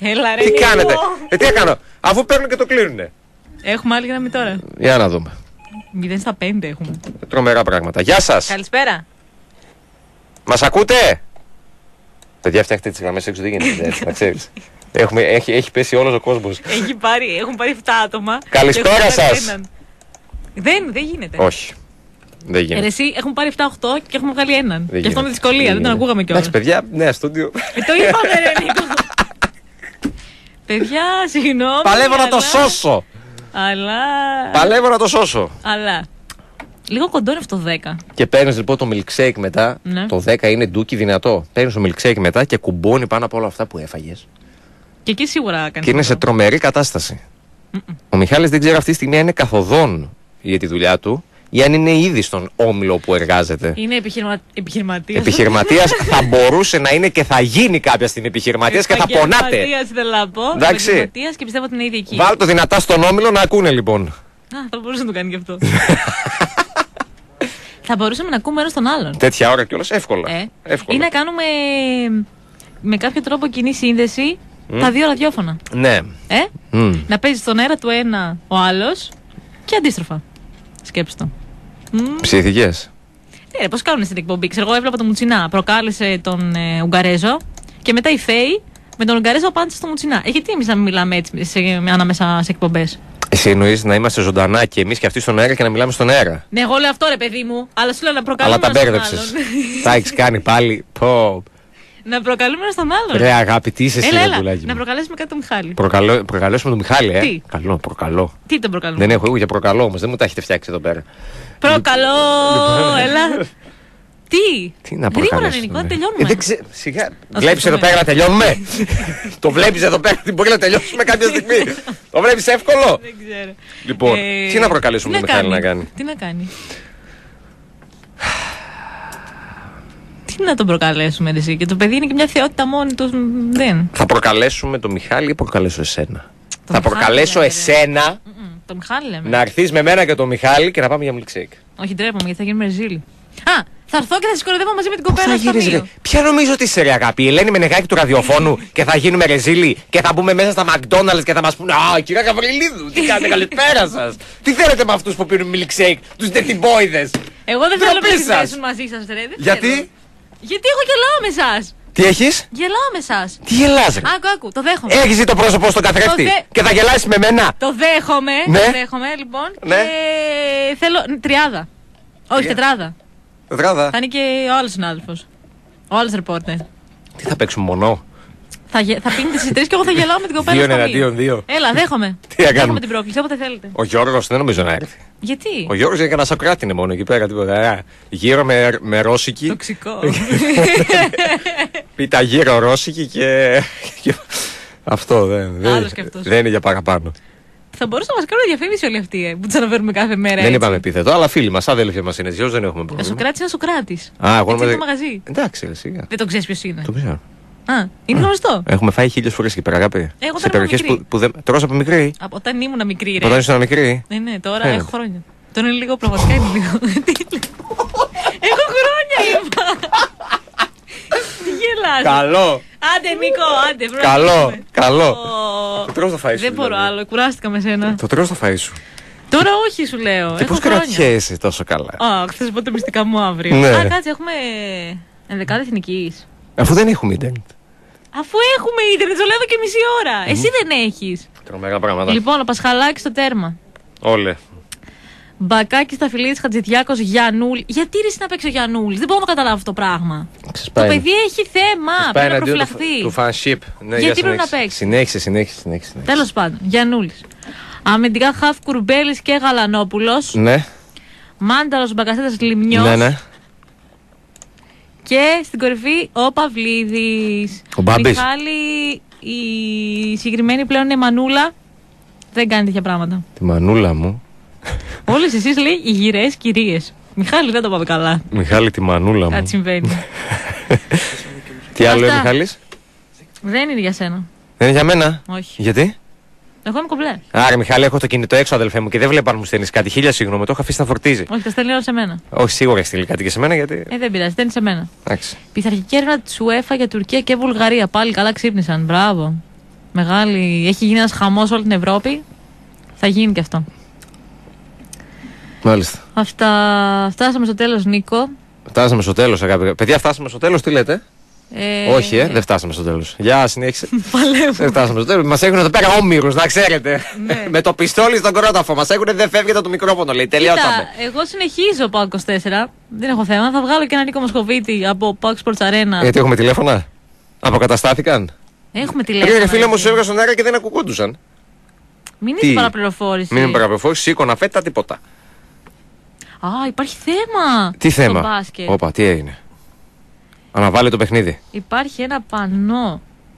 Έλα, ρε, Τι Νίκο. κάνετε. Τι έκανα. Αφού παίρνουν και το κλείνουνε. Έχουμε άλλη γραμμή τώρα. Για να δούμε. 0 στα 5 έχουμε. Τρομερά πράγματα. Γεια σας. Καλησπέρα. Μας ακούτε? Παιδιά, φτιάχτε τις γραμμές έξω, δεν γίνεται έτσι, να ξέρεις. Έχει πέσει όλος ο κόσμος. Έχουν πάρει 7 άτομα. Καλησπέρα και έχουν πάρει σας. έναν. Δεν γίνεται. Όχι. Δεν γίνεται. Εσύ έχουν πάρει 7-8 και έχουμε βγάλει έναν. Δεν Και αυτό με γίνεται. δυσκολία, δεν τον ακούγαμε κιόλας. Εντάξει, παιδιά, νέα στούντιο. Το είπαμε, ρε Νίκο. Παιδιά, συγγνώμη. Παλεύω να το αλλά- σώσω. Αλλά. το σώσω. Αλλά. Λίγο κοντό είναι αυτό το 10. Και παίρνει λοιπόν το milkshake μετά. Ναι. Το 10 είναι ντούκι δυνατό. Παίρνει το milkshake μετά και κουμπώνει πάνω από όλα αυτά που έφαγε. Και εκεί σίγουρα κάνει. Και είναι σε τρομερή κατάσταση. Ο Μιχάλης δεν ξέρω αυτή τη στιγμή αν είναι καθοδόν για τη δουλειά του ή αν είναι ήδη στον όμιλο που εργάζεται. Είναι επιχειρηματίας. Επιχειρηματίας θα μπορούσε να είναι και θα γίνει κάποια στην επιχειρηματίας και θα πονάτε. Επαγγελματίας θέλω να πω. Εντάξει. Επαγγελματίας και πιστεύω ότι είναι ήδη εκεί. Βάλ το δυνατά στον όμιλο να ακούνε λοιπόν. Α, θα μπορούσε να το κάνει και αυτό. Θα μπορούσαμε να ακούμε ένα τον άλλον. Τέτοια ώρα κιόλας εύκολα. Ή να κάνουμε με κάποιο τρόπο κοινή σύνδεση τα δύο ραδιόφωνα. Ναι. Να παίζει στον αέρα του ένα ο άλλος και αντίστροφα. Σκέψτε το. Ψήθηκες. Ναι, πώς κάνουν στην εκπομπή. Ξέρω, εγώ έβλεπα τον Μουτσινά. Προκάλεσε τον Ουγγαρέζο και μετά η Φέη με τον Ουγγαρέζο απάντησε στο Μουτσινά. Γιατί εμείς να μην μιλάμε έτσι ανάμεσα σε εκπομπές? Εσύ εννοείς να είμαστε ζωντανά και εμείς και αυτοί στον αέρα και να μιλάμε στον αέρα. Ναι, εγώ λέω αυτό ρε παιδί μου. Αλλά σου λέω να Αλλά προκαλούμε τα ένα στον μπέρδεψες. άλλον. Τα έχεις κάνει πάλι. Πω. Να προκαλούμε ένα στον άλλον. Ρε αγάπη, τι είσαι εσύ, ρε Έλα, πουλάκι να μου. προκαλέσουμε κάτι τον Μιχάλη. Προκαλέσουμε τον Μιχάλη, Τι? Καλό, προκαλώ. Τι τον προκαλούμε? Δεν έχω εγώ για προκαλώ όμως, δεν μου τα έχετε φτιάξει εδώ πέρα. Προκαλώ, έλα. Τι? Τι να Γρήγορα, προκαλέσουμε. Νικό, τελειώνουμε. Σιγά. Βλέπεις εδώ πέρα να τελειώνουμε. Το βλέπεις εδώ πέρα ότι μπορεί να τελειώσουμε κάποια στιγμή. Το βλέπεις εύκολο. Δεν ξέρω. Λοιπόν, τι να προκαλέσουμε τον Μιχάλη να κάνει. Τι να κάνει? Τι να τον προκαλέσουμε εσύ? Και το παιδί είναι και μια θεότητα μόνη του. Δεν. Θα προκαλέσουμε τον Μιχάλη ή προκαλέσω εσένα? Θα Μιχάλη, προκαλέσω ρε. εσένα Το Μιχάλη λέμε. να έρθεις με μένα και τον Μιχάλη και να πάμε για milkshake. Όχι, ντρέπομαι γιατί θα γίνουμε ρεζίλοι. Α, θα έρθω και θα σε κοροϊδεύω μαζί με την Πώς κοπέλα θα στο γίνεις, ρε? ταμείο. Ποια νομίζω ότι είσαι, ρε αγάπη? Η Ελένη Μενεγάκη του ραδιοφώνου και θα γίνουμε ρεζίλοι και θα μπούμε μέσα στα McDonald's και θα μας πούνε «Α, κυρία Γαβριλίδου, τι κάνετε, καλησπέρα σας». Τι θέλετε με αυτούς που πίνουν milkshake, τους ντετιμπόιδες? Εγώ δεν θέλω να Ντροπή σας. συνδέσουν μαζί σας, ρε. Δεν Γιατί? θέλω. Γιατί εγώ γελάω με εσάς. Τι έχεις? Γελάω με εσάς. Τι γελάς, ρε? Άκου, το δέχομαι. Έχεις δει το πρόσωπο στον καθρέφτη και θα γελάσεις με μένα? Το δέχομαι. Ναι. Το δέχομαι, λοιπόν. Ναι. Και θέλω. Τριάδα. Όχι, τετράδα. Τετράδα. Θα είναι και ο άλλος συνάδελφος. Ο άλλος ρεπόρτερ. Τι θα παίξουμε μονό? Θα πίνετε στις 3 και εγώ θα γελάω με την κοπέλα. Δύο στο ταμείο. εναντίον δύο. Έλα, δέχομαι. Τι να κάνουμε? Δέχομαι την πρόκληση, όποτε θέλετε. Ο Γιώργος δεν νομίζω να έρθει. Γιατί? Ο Γιώργος είναι κανένα Σοκράτη είναι μόνο εκεί πέρα τίποτα. Γύρω με ρώσικη. Τοξικό. Πίτα γύρω ρώσικη και αυτό Άλλος και αυτός. δεν είναι για παραπάνω. Θα μπορούσαν να μας κάνουν διαφήμιση όλοι αυτοί που τους αναφέρουμε κάθε μέρα. Δεν έτσι. είπαμε επίθετο, αλλά φίλοι μας, αδέλφια μας είναι. Δυο δεν έχουμε Ο πρόβλημα. Σοκράτης είναι ο Σοκράτης. Α, εγώ Έτσι είναι νομίζω. το μαγαζί. Εντάξει, ρε, σιγά. Δεν το ξέρεις ποιος είναι. Το ξέρω. Α, είναι γνωστό. Έχουμε φάει 1000 φορές εκεί πέρα, αγάπη. Εγώ Σε τώρα ήμουν περιοχές μικρή. που δεν. Τρως από μικρή. Από όταν ήμουν μικρή, ρε. Όταν ήσουν μικρή. Ναι, τώρα Φαίνεται. έχω χρόνια. Τώρα είναι λίγο, πραγματικά είναι λίγο. Έχω χρόνια, είπα. Τι γελάς. Καλό. Άντε, Νίκο, άντε. πρέπει να Καλό. φύγουμε. Καλό. Ω, Το τρως το φαΐ σου. Δεν μπορώ δηλαδή. άλλο, κουράστηκα με σένα. Το τρως το φαΐ σου. Τώρα όχι, σου λέω. Και Έχω πώς χρόνια. κρατιέσαι τόσο καλά? Α, θα σου πω τα μυστικά μου αύριο. Ναι. Α, κάτσε, έχουμε 11η εθνικής. Αφού δεν έχουμε ίντερνετ. Αφού έχουμε ίντερνετ, σου λέω εδώ και μισή ώρα. Εσύ δεν έχεις. Τρομερά πράγματα. Λοιπόν, ο Πασχαλάκης στο τέρμα. Όλε. Μπακάκι στα φιλίδια Χατζηδιάκος, Γιαννούλη. Γιατί ρε εσύ να παίξει ο Γιαννούλης, δεν μπορώ να καταλάβω αυτό το πράγμα. Το Ξεσπάει. παιδί έχει θέμα, πρέπει να εναντίον προφυλαχθεί. του fanship. Ναι, Γιατί για πρέπει να συνέχισε. παίξει? Συνέχισε. Τέλος πάντων, Γιαννούλης. Αμυντικά χαφ Κουρμπέλης και Γαλανόπουλος. Ναι, Μάνταλος Μπακασέτας Λιμνιός. ναι. Και στην κορυφή ο Παυλίδης. Ο Μπάμπης. Μιχάλη, η συγκεκριμένη πλέον είναι Μανούλα. Δεν κάνει τέτοια πράγματα. Τη μανούλα μου. Όλες εσείς λέει οι γυρές κυρίες. Μιχάλη, δεν το πάμε καλά. Μιχάλη, τη μανούλα Κάτι μου. συμβαίνει. Τι άλλο Αυτά. είναι, Μιχάλης? Δεν είναι για σένα. Δεν είναι για μένα. Όχι. Γιατί? Εγώ είμαι κομπλέ. Άρα, Μιχάλη, έχω το κινητό έξω, αδελφέ μου, και δεν βλέπω αν μου στέλνει κάτι. 1000 συγγνώμη, το έχω αφήσει να φορτίζει. Όχι, τα στέλνει όλα σε μένα. Όχι, σίγουρα έχει στείλει κάτι και σε μένα, γιατί. Δεν πειράζει, στέλνει σε μένα. Εντάξει. Πειθαρχική έρευνα τη UEFA για Τουρκία και Βουλγαρία. Πάλι καλά ξύπνησαν. Μπράβο. Μεγάλη. Έχει γίνει ένας χαμός όλη την Ευρώπη. Θα γίνει και αυτό. Μάλιστα. Αυτά. Φτάσαμε στο τέλος, Νίκο. Φτάσαμε στο τέλος, αγάπη. Παιδιά, φτάσαμε στο τέλος, τι λέτε? Όχι, δεν φτάσαμε στο τέλος. Γεια, συνέχισε. Δεν φτάσαμε στο τέλος. Μας έχουν εδώ πέρα όμηρους, να ξέρετε. Ναι. Με το πιστόλι στον κρόταφο. Μας έχουν, δεν φεύγεται το μικρόφωνο, λέει. Τελειώσαμε. Εγώ συνεχίζω ΠΑΟΚ 24. Δεν έχω θέμα. Θα βγάλω και έναν Νίκο Μοσχοβίτη από ΠΑΟΚ Sports Arena. Γιατί έχουμε τηλέφωνα. Αποκαταστάθηκαν. Έχουμε τηλέφωνα. Ρε φίλε μου, σου έβγαλε στον αέρα και δεν ακουγόντουσαν. Μην είσαι παραπληροφόρηση. Μην είναι παραπληροφόρηση, σήκωνα φέτα τίποτα. Α, υπάρχει θέμα. Τι στο θέμα? μπάσκετ. Όπα, τι έγινε? Αναβάλει το παιχνίδι. Υπάρχει ένα πανό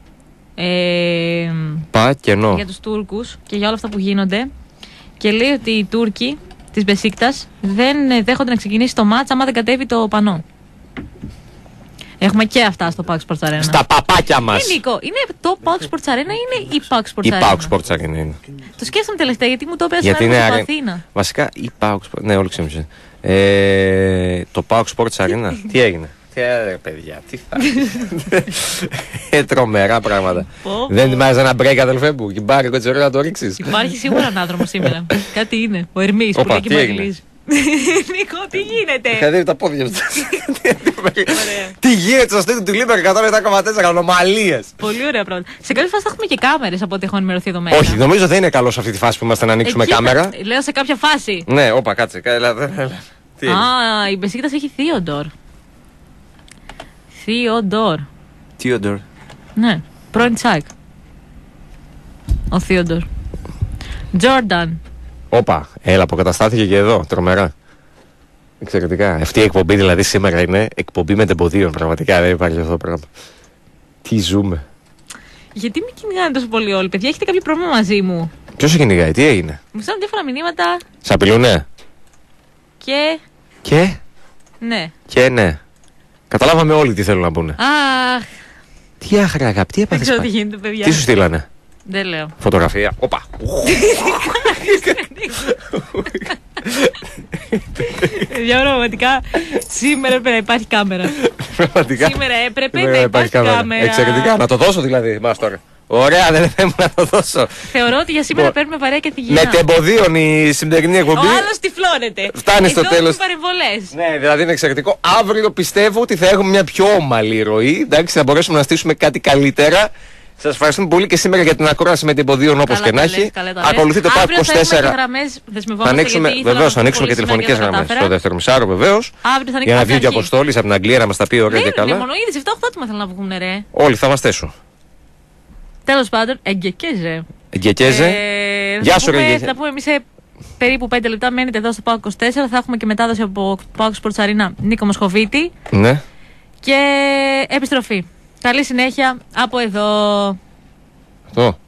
Κενό. για τους Τούρκους και για όλα αυτά που γίνονται. Και λέει ότι οι Τούρκοι της Μπεσίκτας δεν δέχονται να ξεκινήσει το μάτς άμα δεν κατέβει το πανό. Έχουμε και αυτά στο PAOK Sports Arena. Στα παπάκια μας. Νίκο, είναι το PAOK Sports Arena ή είναι η PAOK Sports Η Arena? PAOK Sports Arena είναι. Το σκέφτομαι τελευταία γιατί μου το έπαιζε Γιατί στην είναι Αθήνα. Βασικά η PAOK Sports. Ναι, όλοι ξέμισε. Το PAOK Sports Arena. Τι έγινε? Παιδιά, τι θα. Τρομερά πράγματα. Δεν ετοιμάζει ένα break, αδελφέ μου? Κυμπάρει κοτσερό να το ρίξει. Υπάρχει σίγουρα ανάδρομο σήμερα. Κάτι είναι. Ο Ερμής που λέει και μαγιλίζει. Νίκο, τι γίνεται? Είχα δει τα πόδια σου. Τι γίνεται στο στήριο του Λίμπερ 107,4 ανομαλίες. Πολύ ωραία πράγματα. Σε κάποια φάση θα έχουμε και κάμερες από ό,τι έχω ενημερωθεί εδώ μέσα. Όχι, νομίζω δεν είναι καλό σε αυτή τη φάση που είμαστε να ανοίξουμε κάμερα. Λέω σε κάποια φάση. Ναι, όπα, κάτσε. Α, η Μπεσίκτας έχει Θείοντορ. Θείοντορ. Ναι, πρώην Τσάκ. Ο Θείοντορ. Τζόρνταν. Όπα, έλα, αποκαταστάθηκε και εδώ. Τρομερά. Εξαιρετικά. Αυτή η εκπομπή δηλαδή σήμερα είναι εκπομπή μετεμποδίων. Πραγματικά δεν υπάρχει αυτό το πράγμα. Τι ζούμε. Γιατί με κυνηγάνε τόσο πολύ όλοι, παιδιά? Έχετε κάποιο πρόβλημα μαζί μου? Ποιος σε κυνηγάει, τι έγινε? Μου στέλνουν διάφορα μηνύματα. Σ' απειλούνε? Και. Ναι. Καταλάβαμε όλοι τι θέλουν να πούνε. Αχ. Τι άχρη αγάπη, τι Δεν έπαθες ξέρω τι πάλι? γίνεται, παιδιά. Τι σου στείλανε? Δεν λέω. Φωτογραφία. Όπα. Για πραγματικά σήμερα έπρεπε να υπάρχει κάμερα. Πραγματικά. Σήμερα έπρεπε να υπάρχει κάμερα. Εξαιρετικά. Να το δώσω δηλαδή. Μας τώρα. Ωραία, δεν θέλω να το δώσω. Θεωρώ ότι για σήμερα παίρνουμε βαρέα και θυγιεινά. Μετεμποδίων η σημερινή εκπομπή. Ο άλλος τυφλώνεται. Φτάνει στο τέλος. Ναι, δηλαδή είναι εξαιρετικό. Αύριο πιστεύω ότι θα έχουμε μια πιο ομαλή ροή. Εντάξει, θα μπορέσουμε να στήσουμε κάτι καλύτερα. Σας ευχαριστούμε πολύ και σήμερα για την ακρόαση μετεμποδίων όπως και να έχει. Ακολουθείτε το PAOK 24. Βεβαίως, θα ανοίξουμε και τηλεφωνικές γραμμές στο δεύτερο μισάρο, βεβαίως. Για να βγει και ο Αποστόλης από την Αγγλία να μας τα πει ωραία και καλά. Ναι, μονοείδης, 7-8 άτομα θέλω να βγουν, ρε. Όλοι θα μας θέσουν. Τέλος πάντων, Εγκεκέζε. Γεια σου, ρε. Θα πούμε εμείς σε περίπου 5 λεπτά. Μένετε εδώ στο PAOK 24. Θα έχουμε και μετάδοση από PAOK Sports Arena Νίκο Μοσχοβίτη. Ναι. Και επιστροφή. Καλή συνέχεια από εδώ. Αυτό.